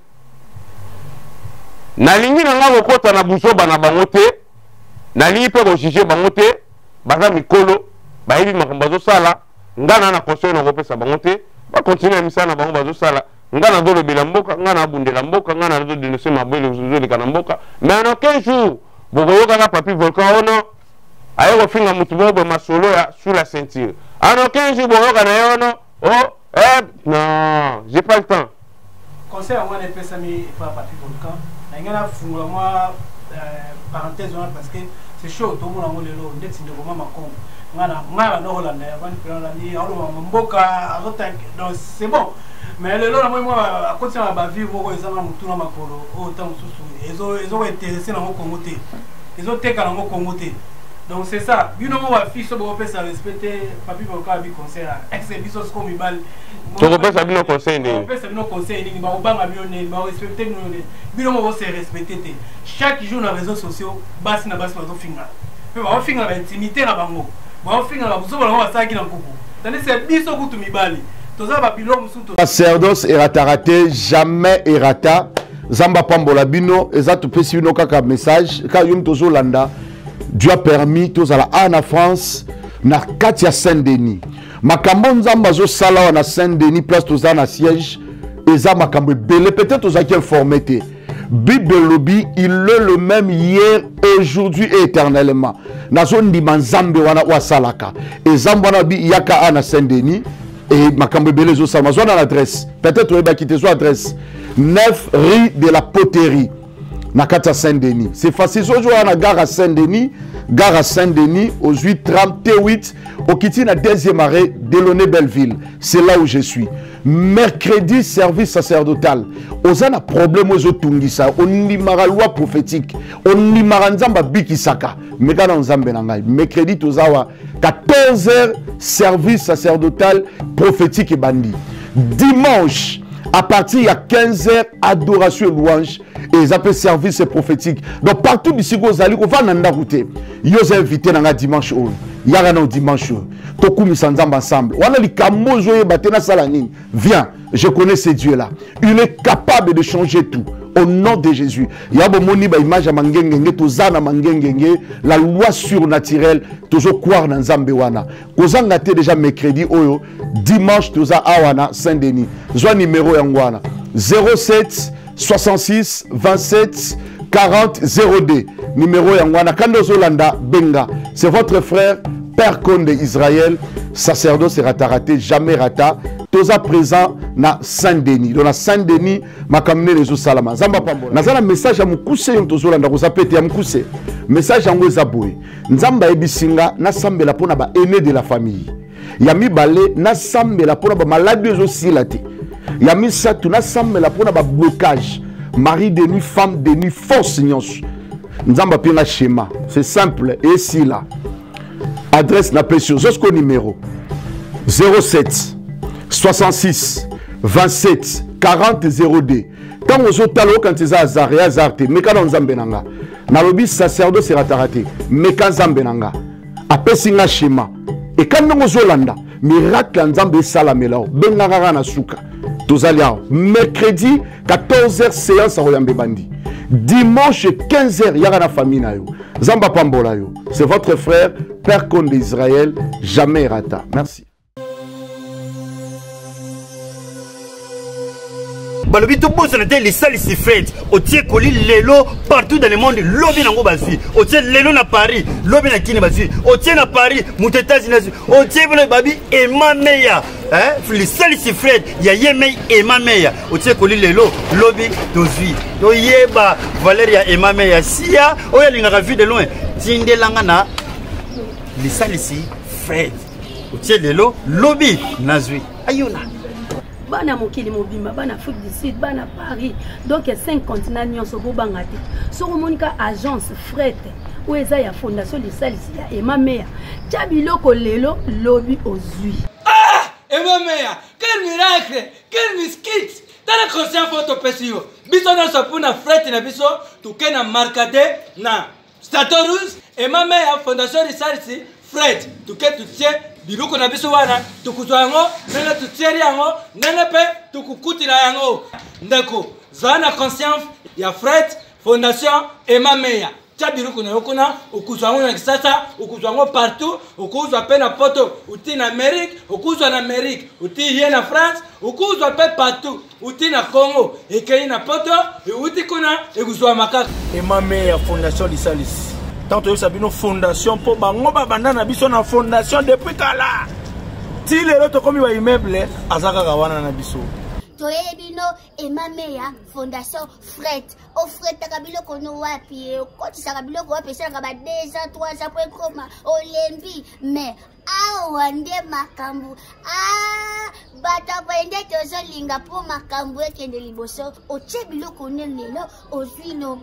nalingi nanga kokota na busoba na bango te nalingi pe ko juger bango te baza mikolo bayibi makambo bazosala ngana na conseil na kopesa bango te ba continuer misana bango bazosala ngana zo lobela mboka ngana abundela mboka ngana zo dénoncer mabele zo lekana mboka mais en aucun jour bokoyoka na papi volcan ono ayo ko finga mutu bobo masolo ya sous la ceinture en aucun jour bokoyoka na yo ono oh non j'ai pas le temps conseil à moi ne pesa mi pas papi volcan na ngana fungula moi parenthèse parce que c'est chaud tout le monde lelo ndeti ndeko mama Congo ngana no Hollande avant de prendre la ni alo mboka azota donc c'est bon mais le là moi à côté na ba vivre ko ezanga mutu na makolo o tant susu ezo intéressé na Congo te ezo teka na Congo te donc c'est ça bino mo wa fi so bo pesa respecter papi ko ka bi conseil ex biso ko mi bal to ko pesa bino conseil ni pesa bino conseil ni ba obanga bino ba respecter bino mo se respecter te chaque jour na réseaux sociaux basi na basi bazo finga pe ba finga ba intimité na bango ba finga ba buso ba sa ki na kuku tandis c'est biso kutu mi bali. Sacerdoce errata raté, jamais errata. Zamba Pambola Bino, Ezato Pesino Kaka message, Kayum Tozo Landa, Dieu a permis, tous à la Anna France, na Katia Saint-Denis. Makambon Zamba Zo Sala na Saint-Denis, place Tozana siège, Eza Makambo Belé, peut-être aux qui informé. Bible Lobby, il est le même hier, aujourd'hui et éternellement. Nazo Ndiman Zambe Wana Wasalaka. Et Zambana Bi Yaka Anna Saint-Denis, et Makambo Belé Zo Sala, Zo l'adresse. Peut-être vous quitter son adresse. 9 rue de la Poterie. Nakata Saint-Denis. C'est facile. Aujourd'hui, on a gare à Saint-Denis. Gare à Saint-Denis, aux 8h38. Au Kitty, la deuxième arrêt, Delaunay Belleville. C'est là où je suis. Mercredi, service sacerdotal. On a un problème aux Otungisa. On y mara loi prophétique. On y mara nzamba bikisaka. Mais quand on zambe nangai. Mercredi, tozawa 14h, service sacerdotal prophétique et bandit. Dimanche, à partir de 15h, adoration et louange. Et ils appellent service prophétique. Donc partout d'ici, vous allez, on va dans route. Ils ont invité dans dimanche. Il y a un dimanche. Toku Misanzamba ensemble. On a les camozo et batena salanine. Viens, je connais ce Dieu-là. Il est capable de changer tout. Au nom de Jésus. Il y a une image à Mangengenge, Tozana Mangengenge, la loi surnaturelle, toujours croire dans Zambewana. Kozanga te déjà mercredi, oyo, dimanche, Toza Awana, Saint-Denis. Zoa numéro Yangwana. 07 66 27 40 0D. Numéro Yangwana. Kando Zolanda Benga. C'est votre frère, Père Conde d'Israël. Sacerdoce sera raté, jamais rata. Toza présent na Saint-Denis. Donc na Saint-Denis, ma kamine les salama. Zamba pambo. Na zana message à mukuse yon tozo landa kozapete ya mukuse. Message à ngweza boy. Nzamba ebisinga na sambela pona ba aîné de la famille. Yami balé na sambela pona ba maladie zo silate. Yami satu na sambela pona ba blocage. Mari de nuit, femme de nuit, force nyonso. Nzamba pina schéma. C'est simple et si là. Adresse na pression. Zosko numéro 07 66 27 40 0D. Quand vous êtes allé quand ils ont azaré, azarté, mais quand on zambenanga, nalobi sacerdoce sera raté, mais quand zambenanga, après singa schéma, et quand nous zolanda, miracle en zambe salamelao, benanga na suka, tozaliao, mercredi 14h séance à Royambe Bandi, dimanche 15h yara na famille na yo, Zamba Pambola yo, c'est votre frère, Père Conde d'Israël, jamais rata. Merci. Balobi to bosa na te les salles si fête au tie koli lelo partout dans le monde lobi nango bazui au tie lelo na Paris lobi na kini bazui au tie na Paris mutetazi na au tie bolo babi ema meya les salles si fête ya yemei ema meya au tie koli lelo lobi dozui to yeba Valeria ema meya sia o ya linga vu de loin tindelanga na les salles si fête au tie lelo lobi nazui ayuna bana mokili mobimba bana Afrique du Sud bana Paris donc 5 continents nyonso bo bangati soko monika agence fret ou eza ya fondation de salisi ya Emma Meya tchabiloko lelo lobi ozui Emma Meya quel miracle quel miskit tala conscient photo pesio biso na sapuna fret na biso tukena markade na Statorus Emma Meya fondation de salisi fret tuke tutie biruko na biso wana tukuzwa yango nanga tutieri yango nanga pe tukukutila yango ndeko zana conscience ya Fred Fondation Emma Meya tia biruko na yokona ukuzwa yango na kisasa ukuzwa yango partout ukuzwa pe na poto uti na Amérique ukuzwa na Amérique uti hier na France ukuzwa pe partout uti na Congo ekei na poto uti kuna ekuzwa makaka Emma Meya Fondation Lisalis. Tant que ça une fondation pour bango babanda na biso na fondation depuis kala. Ti lelo to komi wa immeuble azaka kawana na biso. Toyebino Emma Meya Fondation Fret. O Fret takabilo kono wapi koti sakabilo ko wapi sanga ba 2 ans 3 ans pour koma olembi mais awande makambu bata kwende tozo linga po makambu ekende liboso o chebilo kono lelo o zwi lobi o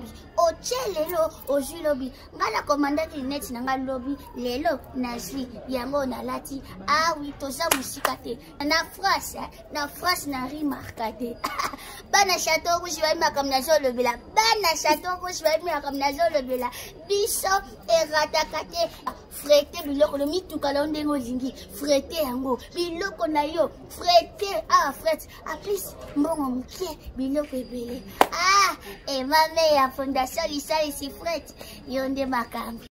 otie lelo ozwi lobi nga na komandaki lineti na nga lobi lelo nazwi yango nalati awi toza mosika te na France na rimarka te bana chateau rouge bayimaka nazolobela bana chateau rouge bayimaka nazolobela biso erataka te frete biloko lo mituka lo ndenge olingi frete yango biloko na yo frete frete aplis mbongo moke biloko ebele emame ya fondation lisalisi frete yo nde makambi.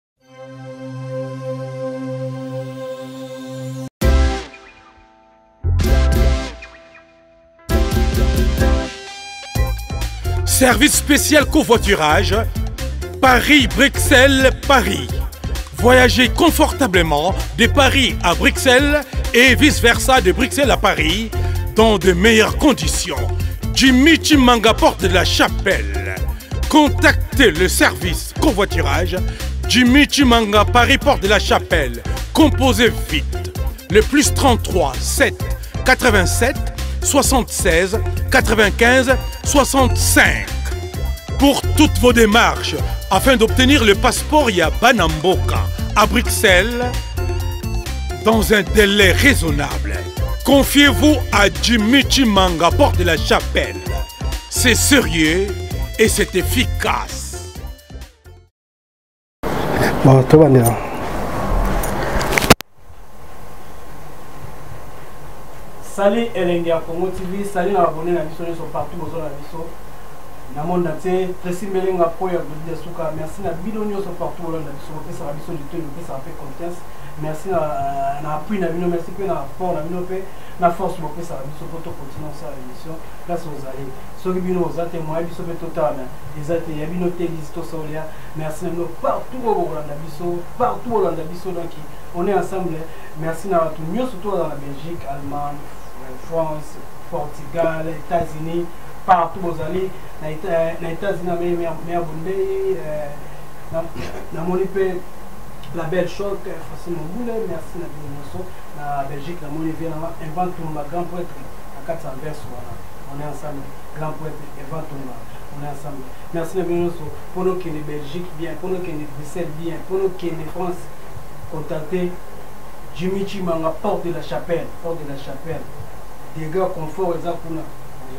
Service spécial covoiturage, Paris-Bruxelles-Paris. Voyagez confortablement de Paris à Bruxelles et vice-versa de Bruxelles à Paris dans de meilleures conditions. Jimmy Chimanga, porte de la Chapelle. Contactez le service covoiturage Jimmy Chimanga, Paris, porte de la Chapelle. Composez vite. Le plus 33 7 87 76 95 65. Pour toutes vos démarches, afin d'obtenir le passeport Yabanamboka à Bruxelles, dans un délai raisonnable, confiez-vous à Jimmy Chimanga, porte de la Chapelle. C'est sérieux et c'est efficace. Bon, tout va bien. Salut Elengia Congo TV, salut na abonné na biso sur partout bozo na biso. Na monde entier, Tracy Melenga Poya de Souka, merci na bidonio sur partout bozo na biso, pe sa biso du temps, pe ça fait confiance. Merci na appui na bino, merci pe na fort na bino pe na force mo pe ça biso poto continuer ça l'émission. Grâce aux alliés. Soki bino za témoin biso pe total, les até ya bino te listo solia. Merci na partout bozo na biso, partout bozo na biso donc on est ensemble. Merci na tout mieux surtout dans la Belgique, Allemagne, France, Portugal, États-Unis, partout où vous allez, dans les États-Unis, la belle choc, facilement boule, merci à la Belgique, la monnaie vient invente un grand poète, à 400 vers, on est ensemble, grand poète, invente on est ensemble. Merci à vous pour nous qui est Belgique bien, pour nous qui est Bruxelles bien, pour nous qui est France, contactez Jimmy Chimanga, porte de la Chapelle, porte de la Chapelle. Des gars confort exemple pour nous.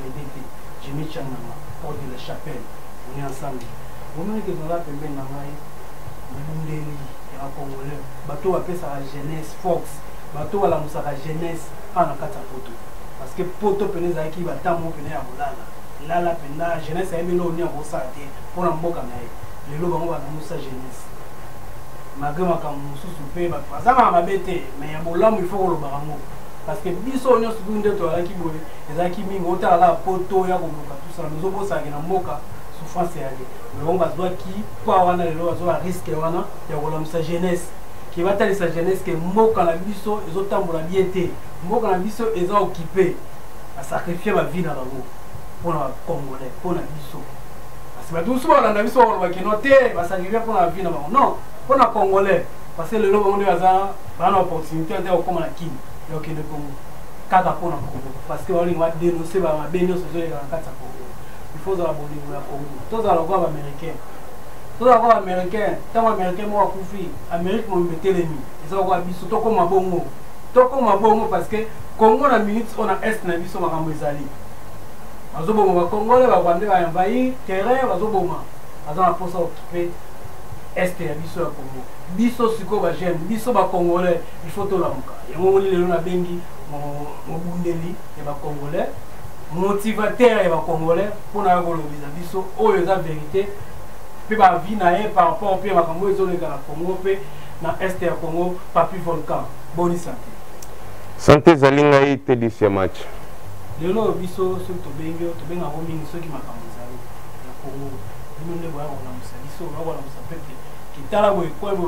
Jimmy Chimanga, porte de la Chapelle. On est ensemble. Vous voyez que nous avons fait un travail. Nous avons Congolais. Bateau appelle ça la jeunesse, Fox. Bateau à la jeunesse, en a 4 photos. Parce que poto penez à qui va tant pener à Molana. Là, la pena, jeunesse a aimé l'on y a beau ça pour un beau canaille. Les lots vont avoir sa jeunesse. Malgré ma camoufle souper, ça m'a bêté, mais il y a un il faut le barango. Parce que biso on a souvent de toi qui boit, les qui ming autant la poto ya komoka tout ça nous avons ça na moka souffrance ya aller. Mais on va voir qui quoi on a le droit risque wana ya kolam sa jeunesse qui va taler sa jeunesse que moka la biso les autres tambola bien té. Moka la biso ils ont occupé à sacrifier ma vie dans la roue pour la Congolais, pour la biso. Parce que tout souvent la biso on va qui noter va sacrifier pour la vie dans la non. Pour les Congolais, parce que le lot on a une opportunité de comme la Kine, donc le Congo. Kada pour le Congo, parce que on va dénoncer ma bénédiction sur les 4 Congo. Il faut abonner au Congo. Tous les droits américains, tous les droits américains, tant américains moi Koufi, Amérique m'ont mis l'ennemi. Ils ont dit surtout comme un bongo, tout comme un bongo parce que Congo na minute on a est na biso makambezali. Azoboma Congolais va vendre va envahir terrain azoboma. Azana pour ça occuper est ya biso ya Congo. Biso siko ba jeune, biso ba Congolais, il faut to la muka. Ya mo lelo na bengi mo bundeli ya ba Congolais, motivateur ya ba Congolais pour na kolobisa biso oyo eza vérité. Pe ba vie na ye par rapport pe makambo ezoleka na Congo pe na est ya Congo, Papi Volcan. Bonne santé. Santé zalinga ite disi match. Lelo biso so to benga ho mingi so ki makambo zali na Congo. Nous ne voyons pas ça. Nous avons qui t'a la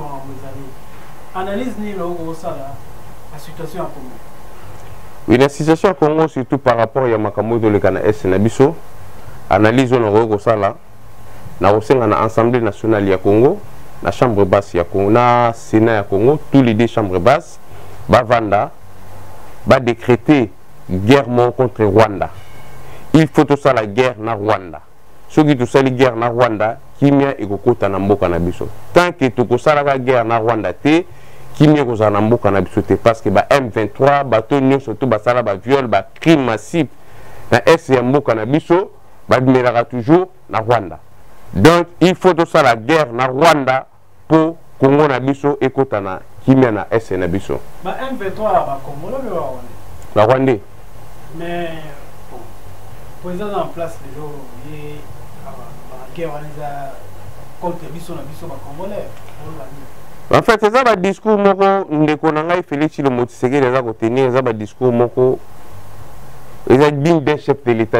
analyse ni la situation à Congo. Oui, la situation à Congo surtout par rapport à Yamakambo de l'Ekana S Nabiso, analyse on a ça là. Na osenga na Assemblée nationale ya Congo, na chambre basse ya Congo, na Sénat ya Congo, tous les deux chambres basses, ba vanda, ba décréter guerre contre Rwanda. Il faut tout ça la guerre na Rwanda. Ceux qui tout ça la guerre na Rwanda, kimia ekokota na mboka na biso. Tant que tokosalaka guerre na Rwanda te, kimia ekozala na mboka na biso te, parce que ba M23 bato nyonso to basala ba viol ba crime massif na est ya mboka na biso babimelaka toujours na Rwanda. Donc il faut tosala guerre na Rwanda pour Congo na biso ekota na kimia na est na biso. Ba M23 ba Congo la Rwandais. Mais pour les en place les gens y guerre contre biso na biso ba Congolais. En fait, c'est ça le discours moko ndeko na ngai Félix Tshisekedi Tshisekedi za ko tenir, ça le discours moko il est digne d'un chef de l'État.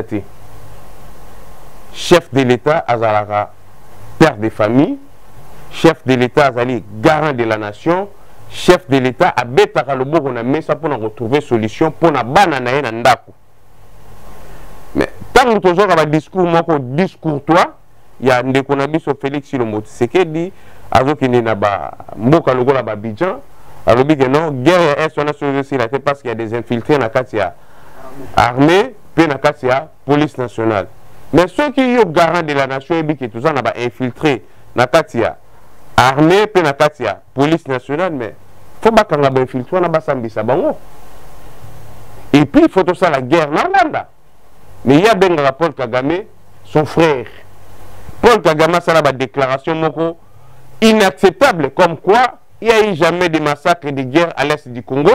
Chef de l'État azalaka père de famille, chef de l'État azali garant de la nation, chef de l'État abetaka loboko na mesa pour retrouver solution pour na bana na ye na ndako. Mais tant que tozoka ba discours moko discours toi, il y a ndeko na biso Félix Tshisekedi azokende na ba mboka lokola ba Abidjan, alobi que non guerre est son associé là parce qu'il y a des infiltrés na kati ya armée pe na kati ya police nationale. Mais ceux qui sont garants de la nation et qui tout ça n'a pas infiltré na kati ya armée pe na kati ya police nationale, mais faut pas qu'on a infiltré na ba sambisa bango. Et puis il faut tout ça la guerre na Rwanda. Mais il y a ben Paul Kagame, son frère. Paul Kagame ça la déclaration moko inacceptable, comme quoi il n'y a eu jamais de massacres et de guerre à l'est du Congo.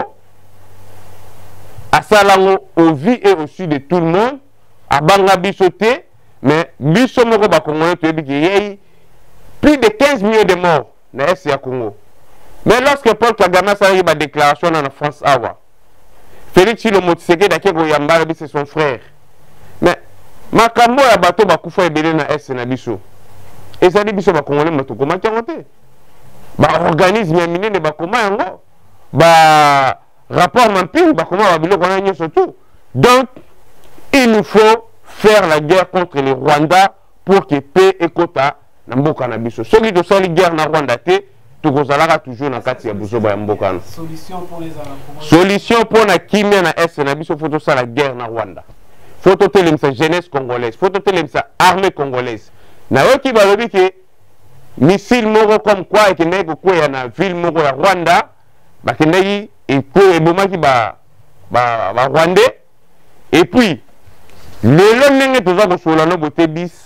À Salango, au vu et au sud de tout le monde, à Banga Bissoté, mais Bisso Moko Bakongo, il y a eu plus de 15 millions de morts dans l'est du Congo. Mais lorsque Paul Kagame a eu une déclaration en France, Félix Tshisekedi Tshisekedi, c'est son frère. Mais Makambo ya bato bakufa ebele na est na biso. Et ça dit biso ba Congolais mato koma tiangote. Ba organisme ya minene ba koma yango. Ba rapport mamping ba koma ba biloko na nyoso tout. Donc il nous faut faire la guerre contre les Rwandais pour que paix et quota na mboka na biso. Ceux qui tosali guerre na Rwanda te tokozalaka toujours na kati ya buzoba ya mboka na. Solution pour les Arabes. Solution pour na kimia na est na biso faut tosala guerre na Rwanda. Faut toteler sa jeunesse congolaise, faut toteler sa armée congolaise. Na yoki balobi ke missile moko comme quoi et que ndai ko ya na ville moko ya Rwanda, ba kendai et ko ebomaki ba Rwandais. Et puis lelo ndenge toza ko sola no bote bis.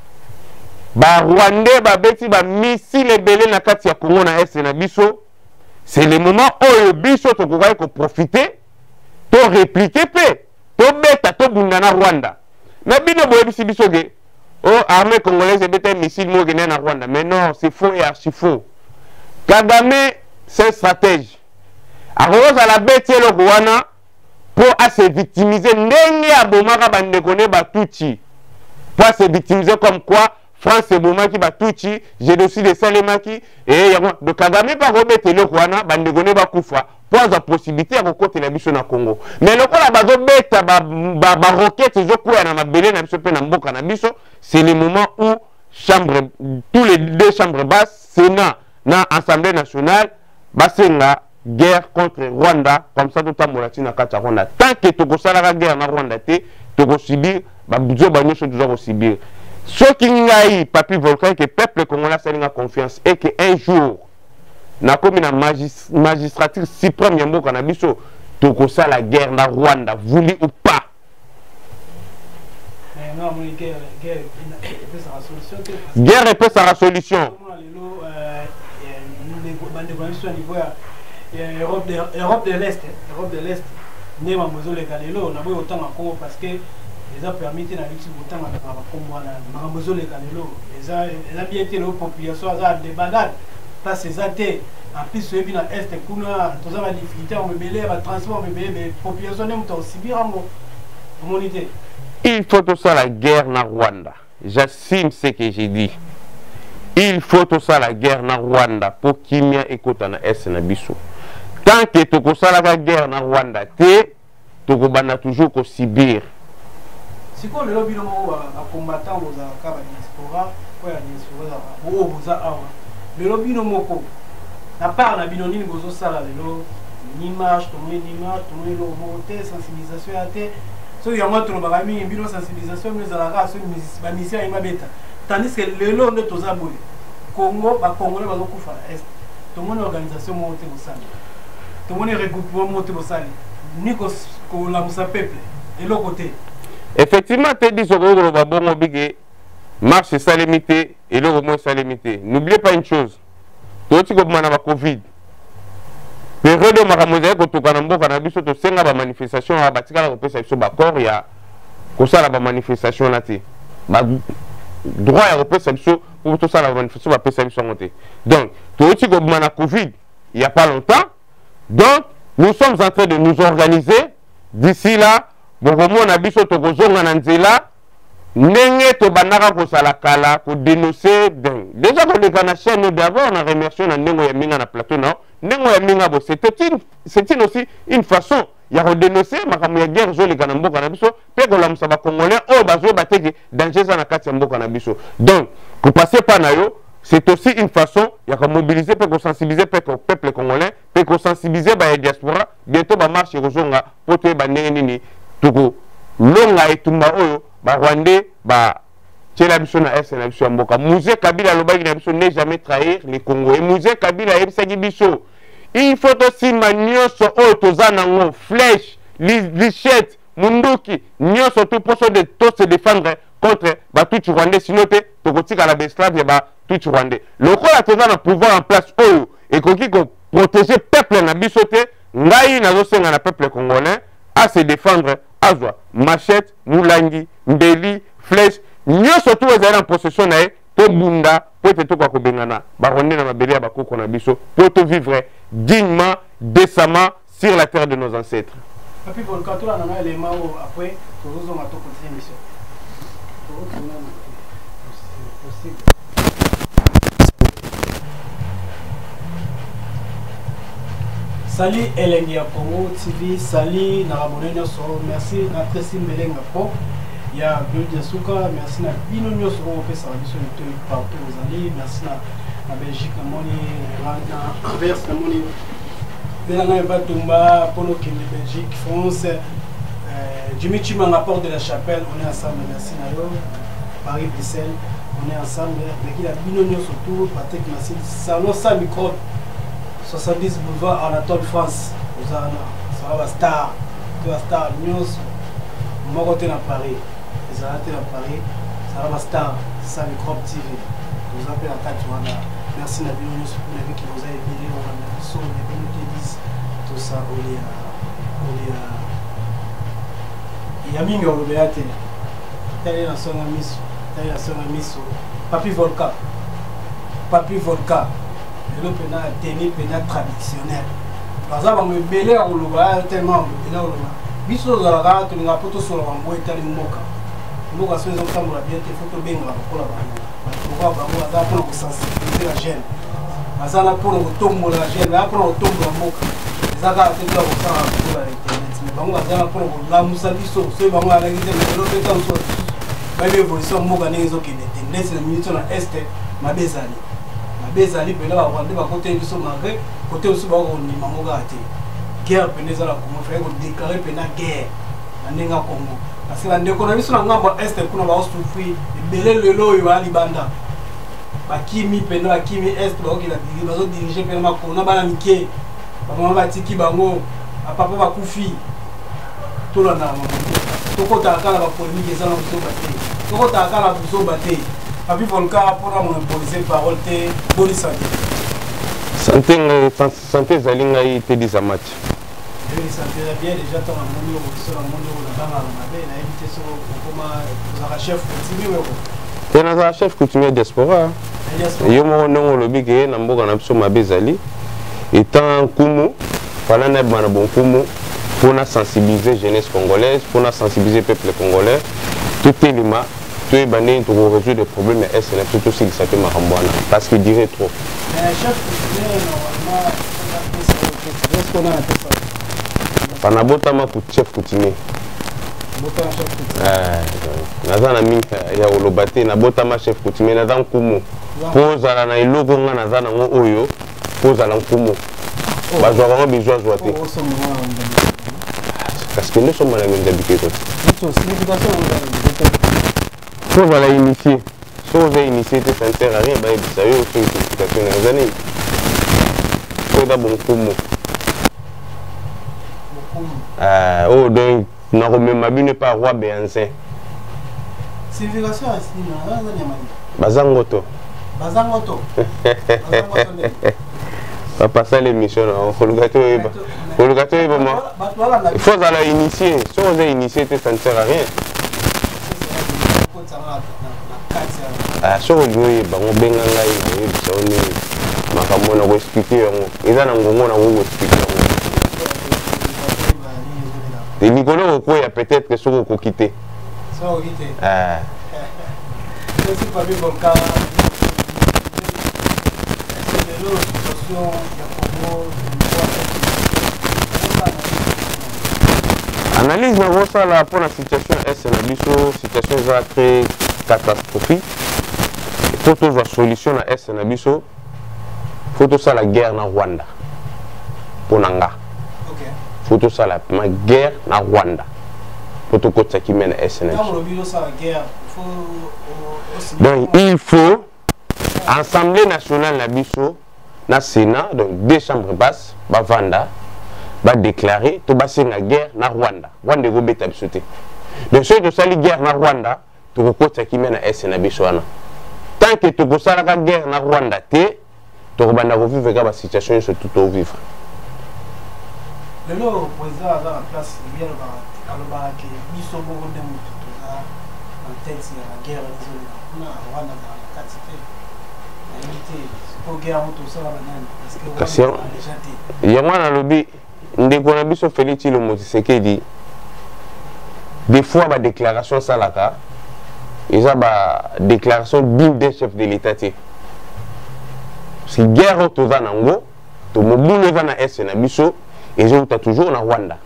Ba Rwandais ba beti ba missile ebele na kati ya Congo na est na biso. C'est le moment où le biso to ko profiter, to répliquer pe. To beta to bundana Rwanda. Na bino boyebisi biso ge oh armée congolaise beta missile mo gene na Rwanda. Mais non, c'est faux et archi faux. Kagame c'est stratège. Aroza la beti le Rwanda pour se victimiser ndenge abomaka bandekone batuti. Pour se victimiser comme quoi France et Bomaki batuti, génocide Salemaki et de Kagame par rebete le Rwanda bandekone bakufa. Pour la possibilité de côté la biso na Congo. Mais le coup la bazo beta ba roquette zo kuya na mabele na biso pe na mboka na biso, c'est le moment où tous les deux chambres basses, Sénat na Assemblée nationale, basenga guerre contre Rwanda comme ça tout amolati na kata Rwanda. Tant que toko sala la guerre na Rwanda te, toko subir ba buzo ba nyosho tuzo subir. Ce qui ngai papi volcan que peuple congolais a confiance et que un jour na komi na magistrature suprême ya mboka na biso tokosa la guerre na Rwanda voulu ou pas. Guerre et sa solution. Europe de l'Est, ne ma mozo le galelo na boyo tanga Congo parce que les a permis na lutte botanga na Congo na mozo le galelo les a bien été la population a des banades. Ces athées, en plus, ceux qui sont à l'Est, tous les difficultés, on me mêler, on transport, on me mêler, mais la population est en Sibir, en monité. Il faut tout ça la guerre na Rwanda. J'assume ce que j'ai dit. Il faut tout ça la guerre na Rwanda pour qu'il y ait écoute na Est na biso. Tant que tout ça la guerre na Rwanda, tu vas toujours au Sibir. Si on le lobby à combattant aux diaspora, pour la diaspora, vous avez le lobby no moko na part na binoni bozo sala lelo ni marche to ni lo voter sensibilisation ate so ya moi to ba mi bino sensibilisation mais za la race ba mission ima beta tandis que lelo nde toza boye Congo bakongolais bazokufa na est tomoni organisation moko te kosala tomoni regroupement moko te kosala ni kolamusa peuple eloko te effectivement te di soko koloba bongo bige marche esalemi te eloko mo esalemi te. N'oubliez pas une chose, toti kobima na bacovid période oyo makambo ezali kotoka na mboka na biso tosenga bamanifestation ya batikala kopesa biso bacor ya kosala bamanifestation na te droit ya kopesa biso pour tosala bamanifestation bapesa biso yango te. Donc toti kobima na covid il n'y a pas longtemps, donc nous sommes en train de nous organiser d'ici là bokomona biso tokozonga na nzela ndenge tobandaka kosala kala kodénoncer déjà koleka na chaîne d'abord on a remercié na ndenge ya minga na plateau na ndenge ya minga bo c'est aussi une façon ya kodénoncer makambo ya guerre zoleka na mboka na biso pe kolamusa bakongolais oyo bazoyeba teke danger eza na kati ya mboka na biso. Donc kopase pa na yo c'est aussi une façon ya komobiliser pe kosensibiliser pe peuple congolais pe kosensibiliser ba diaspora bientôt ba marche kozonga po toyeba ndenge nini toko longa etumba oyo ba Rwandais ba tela biso na est na biso ya mboka. Musée Kabila lobaki na biso ne jamais trahir les Congolais. Musée Kabila yebisaki biso il faut aussi nyonso oyo toza nango flèche lichette munduki nyonso tout pour se défendre contre ba tout Rwandais sinon te tokotika la esclave ya ba tout Rwandais. Lokola toza na pouvoir en place oyo ekoki ko protéger peuple na biso te ngai nazosenga na peuple congolais à se défendre azwa machette mulangi mbeli flèche nyonso tout ezali en possession na ye to bunda po ete tokoka kobengana baronde na mabele ya bakoko na biso po to vivre dignement décemment sur la terre de nos ancêtres. Papi Volcan tola na élément après tozozonga to continuer mission possible. Salut Elengia Congo TV, salut Narabone Nyosoro, merci na Tracy Melenga Po, ya Bill Souka, merci na Bino Nyosoro, on fait ça mission de partout aux alliés, merci na Belgique, na Moni, na Anvers, na Moni, Belanga Batumba, Pono Kine, Belgique, France, Jimmy Chimang, rapport de la chapelle, on est ensemble, merci na yo, Paris, Bruxelles, on est ensemble, mais il y a Bino Nyosoro, Patrick Massil, Salon sans micro. 70 boulevard Anatole France, vous avez un star, star news, mon côté à Paris, vous avez à Paris, ça va star, ça micro TV, vous appelez la carte, merci la vie news pour la vie qui vous a aidé, on a son les minutes 10, tout ça, il y a mingi au béate, tel est la son ami, Papi Volcan, le pénal tennis pénal traditionnel. Par exemple, on me belé à Oloba tellement belé à Oloba. Biso za la tu n'as pas tout sur la rambo et tali moka. Moka soit ont comme la bien te photo benga pour la bande. On va voir ça pour sensibiliser la gêne. Azana pour le tombe la gêne, là pour le tombe la moka. Zaka te doit ça pour la internet. Mais bon azana pour la musa biso, c'est bon à réaliser le l'autre temps soit. Ba l'évolution moka nezo qui est tendance la minute na est ma bezali. Bezali pena ba Rwanda ba côté biso malgré côté aussi ba ko ndima moka ate guerre peneza la Congo fait ko déclarer pena guerre na nenga Congo parce que la ndeko na biso na ngambo est kuna ba souffrir belé lelo yo ali banda ba kimi pena ba kimi est ba ko la diriger ba zo diriger pena ma ko na bana mike ba mama ba tiki bango a papa ba kufi to la na mama to ko ta kala ba polémique ça na biso baté to ko ta kala biso baté. Papi Volcan pour monopoliser parole te bonne santé. Santé zalinga yi te di match. Oui, santé bien déjà ton amour sur la mono la banga na be na éviter so comment za chef coutumier weko. Tena za chef coutumier diaspora. Yo mo ndongo lobi ke na mboka na biso mabezali étant kumu fala na bana bon kumu pour sensibiliser jeunesse congolaise, pour sensibiliser peuple congolais tout élément. Tu es banné pour résoudre des problèmes et c'est surtout si ça fait marambouana parce qu'il dirait trop. Chef coutumier normalement Panabota ma pour chef coutumier. Nazana minka ya olobate na bota ma chef coutumier nazan kumu. Pose ala na ilogo nga nazana ngo oyo pose ala kumu. Bazwa ngo bizwa zwate. Parce que nous sommes à la même habitude. Pour voilà initier Si vous avez initié, ça ne sert à rien. Ça y est, vous une signification dans les années. C'est pas bon coup. Oh, donc, Naromi n'est pas roi Béancé. Signification à ce Bazangoto. Bazangoto. Va passer l'émission. Il faut le gâteau. Il faut aller initier. Si on est initié, ça ne sert à rien. Si on est peut-être que vous pouvez quitter. Analyse pour la situation est situation très catastrophique. Il faut trouver une solution à il faut tout ça la guerre en Rwanda. Pour Nanga. Il faut tout ça la guerre en Rwanda. Pour tout ça qui mène à SNH. Donc il faut Assemblée nationale la biso na Sénat, donc deux chambres basses, Bavanda, va déclarer tout bassin la guerre na Rwanda. Rwanda go beta bisoté. Donc ceux qui sont la guerre na Rwanda, tout le côté qui mène à SNH bisoana. Tant que tu as la guerre na Rwanda, tu vas vivre la situation sur tout au vivre. Le président a la place, il vient à que biso beaucoup de en tête la guerre na Rwanda dans la quantité. Kasi yango na lobi ndeko na biso Félix Tshilombo Tshisekedi des fois ba déclaration salaka eza ba déclaration digne d'un chef de l'État te si guerre toza nango to mobulu eza na est na biso ezouta toujours na Rwanda.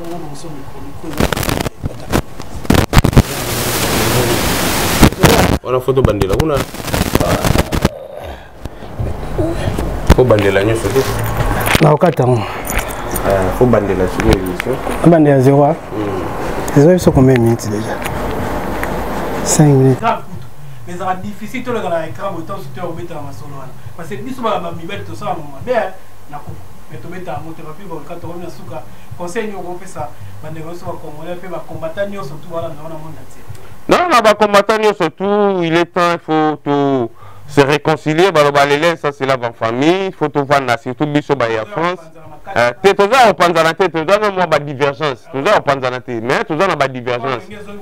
Ona photo bandela kuna faut bandela nyonso te na okata ngo faut bandela sur l'émission bandela 0 0 sont combien de minutes déjà 5 minutes mais ça va difficile tout le dans l'écran autant sur au mettre en solo parce que biso ba mibel to ça moment bien na ko mais to mettre en moto papi bon quand on a suka conseil nous on fait ça bandela so congolais pe ba combattant nyonso tout voilà dans le monde entier non ba combattant nyonso tout il est temps il faut tout se réconcilier, ça c'est la bonne famille, il faut tout voir surtout biso ba ya France. Tout ça on pense dans la tête, tout ça moi ba divergence, tout ça on pense dans la tête, mais tout ça on a ba divergence.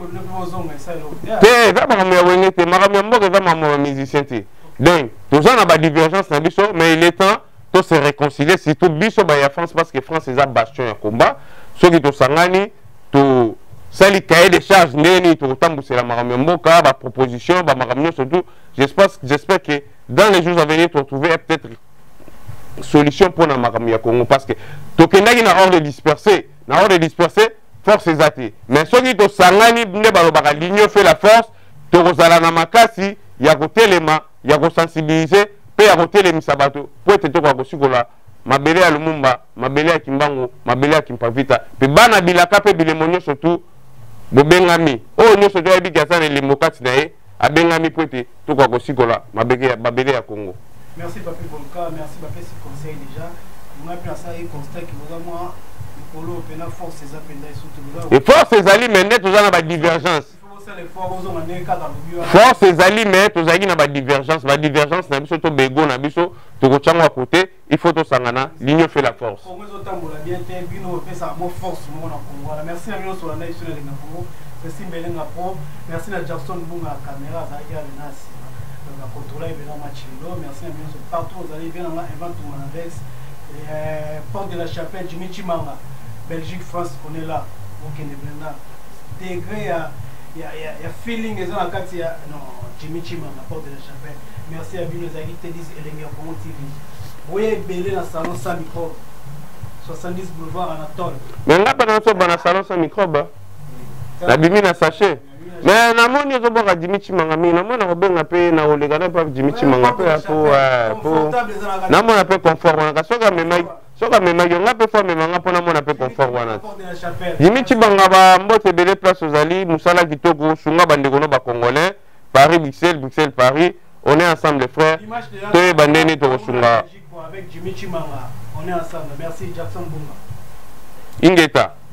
Ça ba me wengé te mara mbo que ça ma musicien te. Donc tout ça on a ba divergence na biso, mais il est temps de se réconcilier surtout biso ba ya France parce que France est un bastion de combat. Ceux qui to sangani to sali cahier de charges neni to tambusela mara mboka ba proposition ba mara surtout. J'espère que dans les jours à venir, tu vas trouver peut-être une solution pour la Maramia Congo. Parce que tu as ordre de disperser. Force est athée. Mais ceux qui ont sangani, l'union fait la force, tu as la makasi, il y a côté les mains, il y a sensibiliser, puis il y a côté les misabato. Pour être tout à l'heure, ma belle à Lumumba, ma belle à Kimbango, ma belle à Kimpavita. Puis bana bilaka, puis bilemonio surtout, bobengami. Oh, nous se doit dire que les mokats nae. Abengami Pouete, tout quoi aussi là, ma bébé à Congo. Merci Papi Volka, merci Papi ce conseil déjà. On a pris ça et constat que vraiment le polo peut la force ses appels surtout. Et force ses alliés mais net tous en a divergence. Force ses alliés mais tous en a divergence, la divergence n'a biso to bego na biso to ko chango à côté, il faut to sangana, l'union fait la force. Congo zotambola bien te bino pe ça mo force mo na Congo. Merci à nous sur la sur les Congo. Merci Belenga Pro, merci à Jackson Bunga caméra, ça y est, on a contrôlé bien Machilo, merci à nous partout, vous allez bien dans l'invent tout mon index, Porte de la Chapelle, Jimmy Chimanga, Belgique, France, on est là, ok, degré, il y a feeling, ils ont la carte, non, Jimmy Chimanga, Porte de la Chapelle, merci à Bino Zaghi, Tédis et Lenga Congo TV. Vous voyez Belé dans le salon sans microbe, 70 boulevard Anatole. Mais là, pendant ce dans le salon sans microbe, la bimi na sachet mais na moni zo boka Dimitri Mangami na mona obenga pe na olegana pa Dimitri Mangami pour na mona pe confort wana soka mema yo ngape fo mema ngapo na mona pe confort wana Dimitri Mangaba mbote bele place ozali musala kitoko sunga bandeko no ba congolais Paris, Bruxelles, Bruxelles, Paris. On est ensemble, les frères. Avec Jimmy Chimanga, on est ensemble. Merci, Jackson Bunga. Ingeta.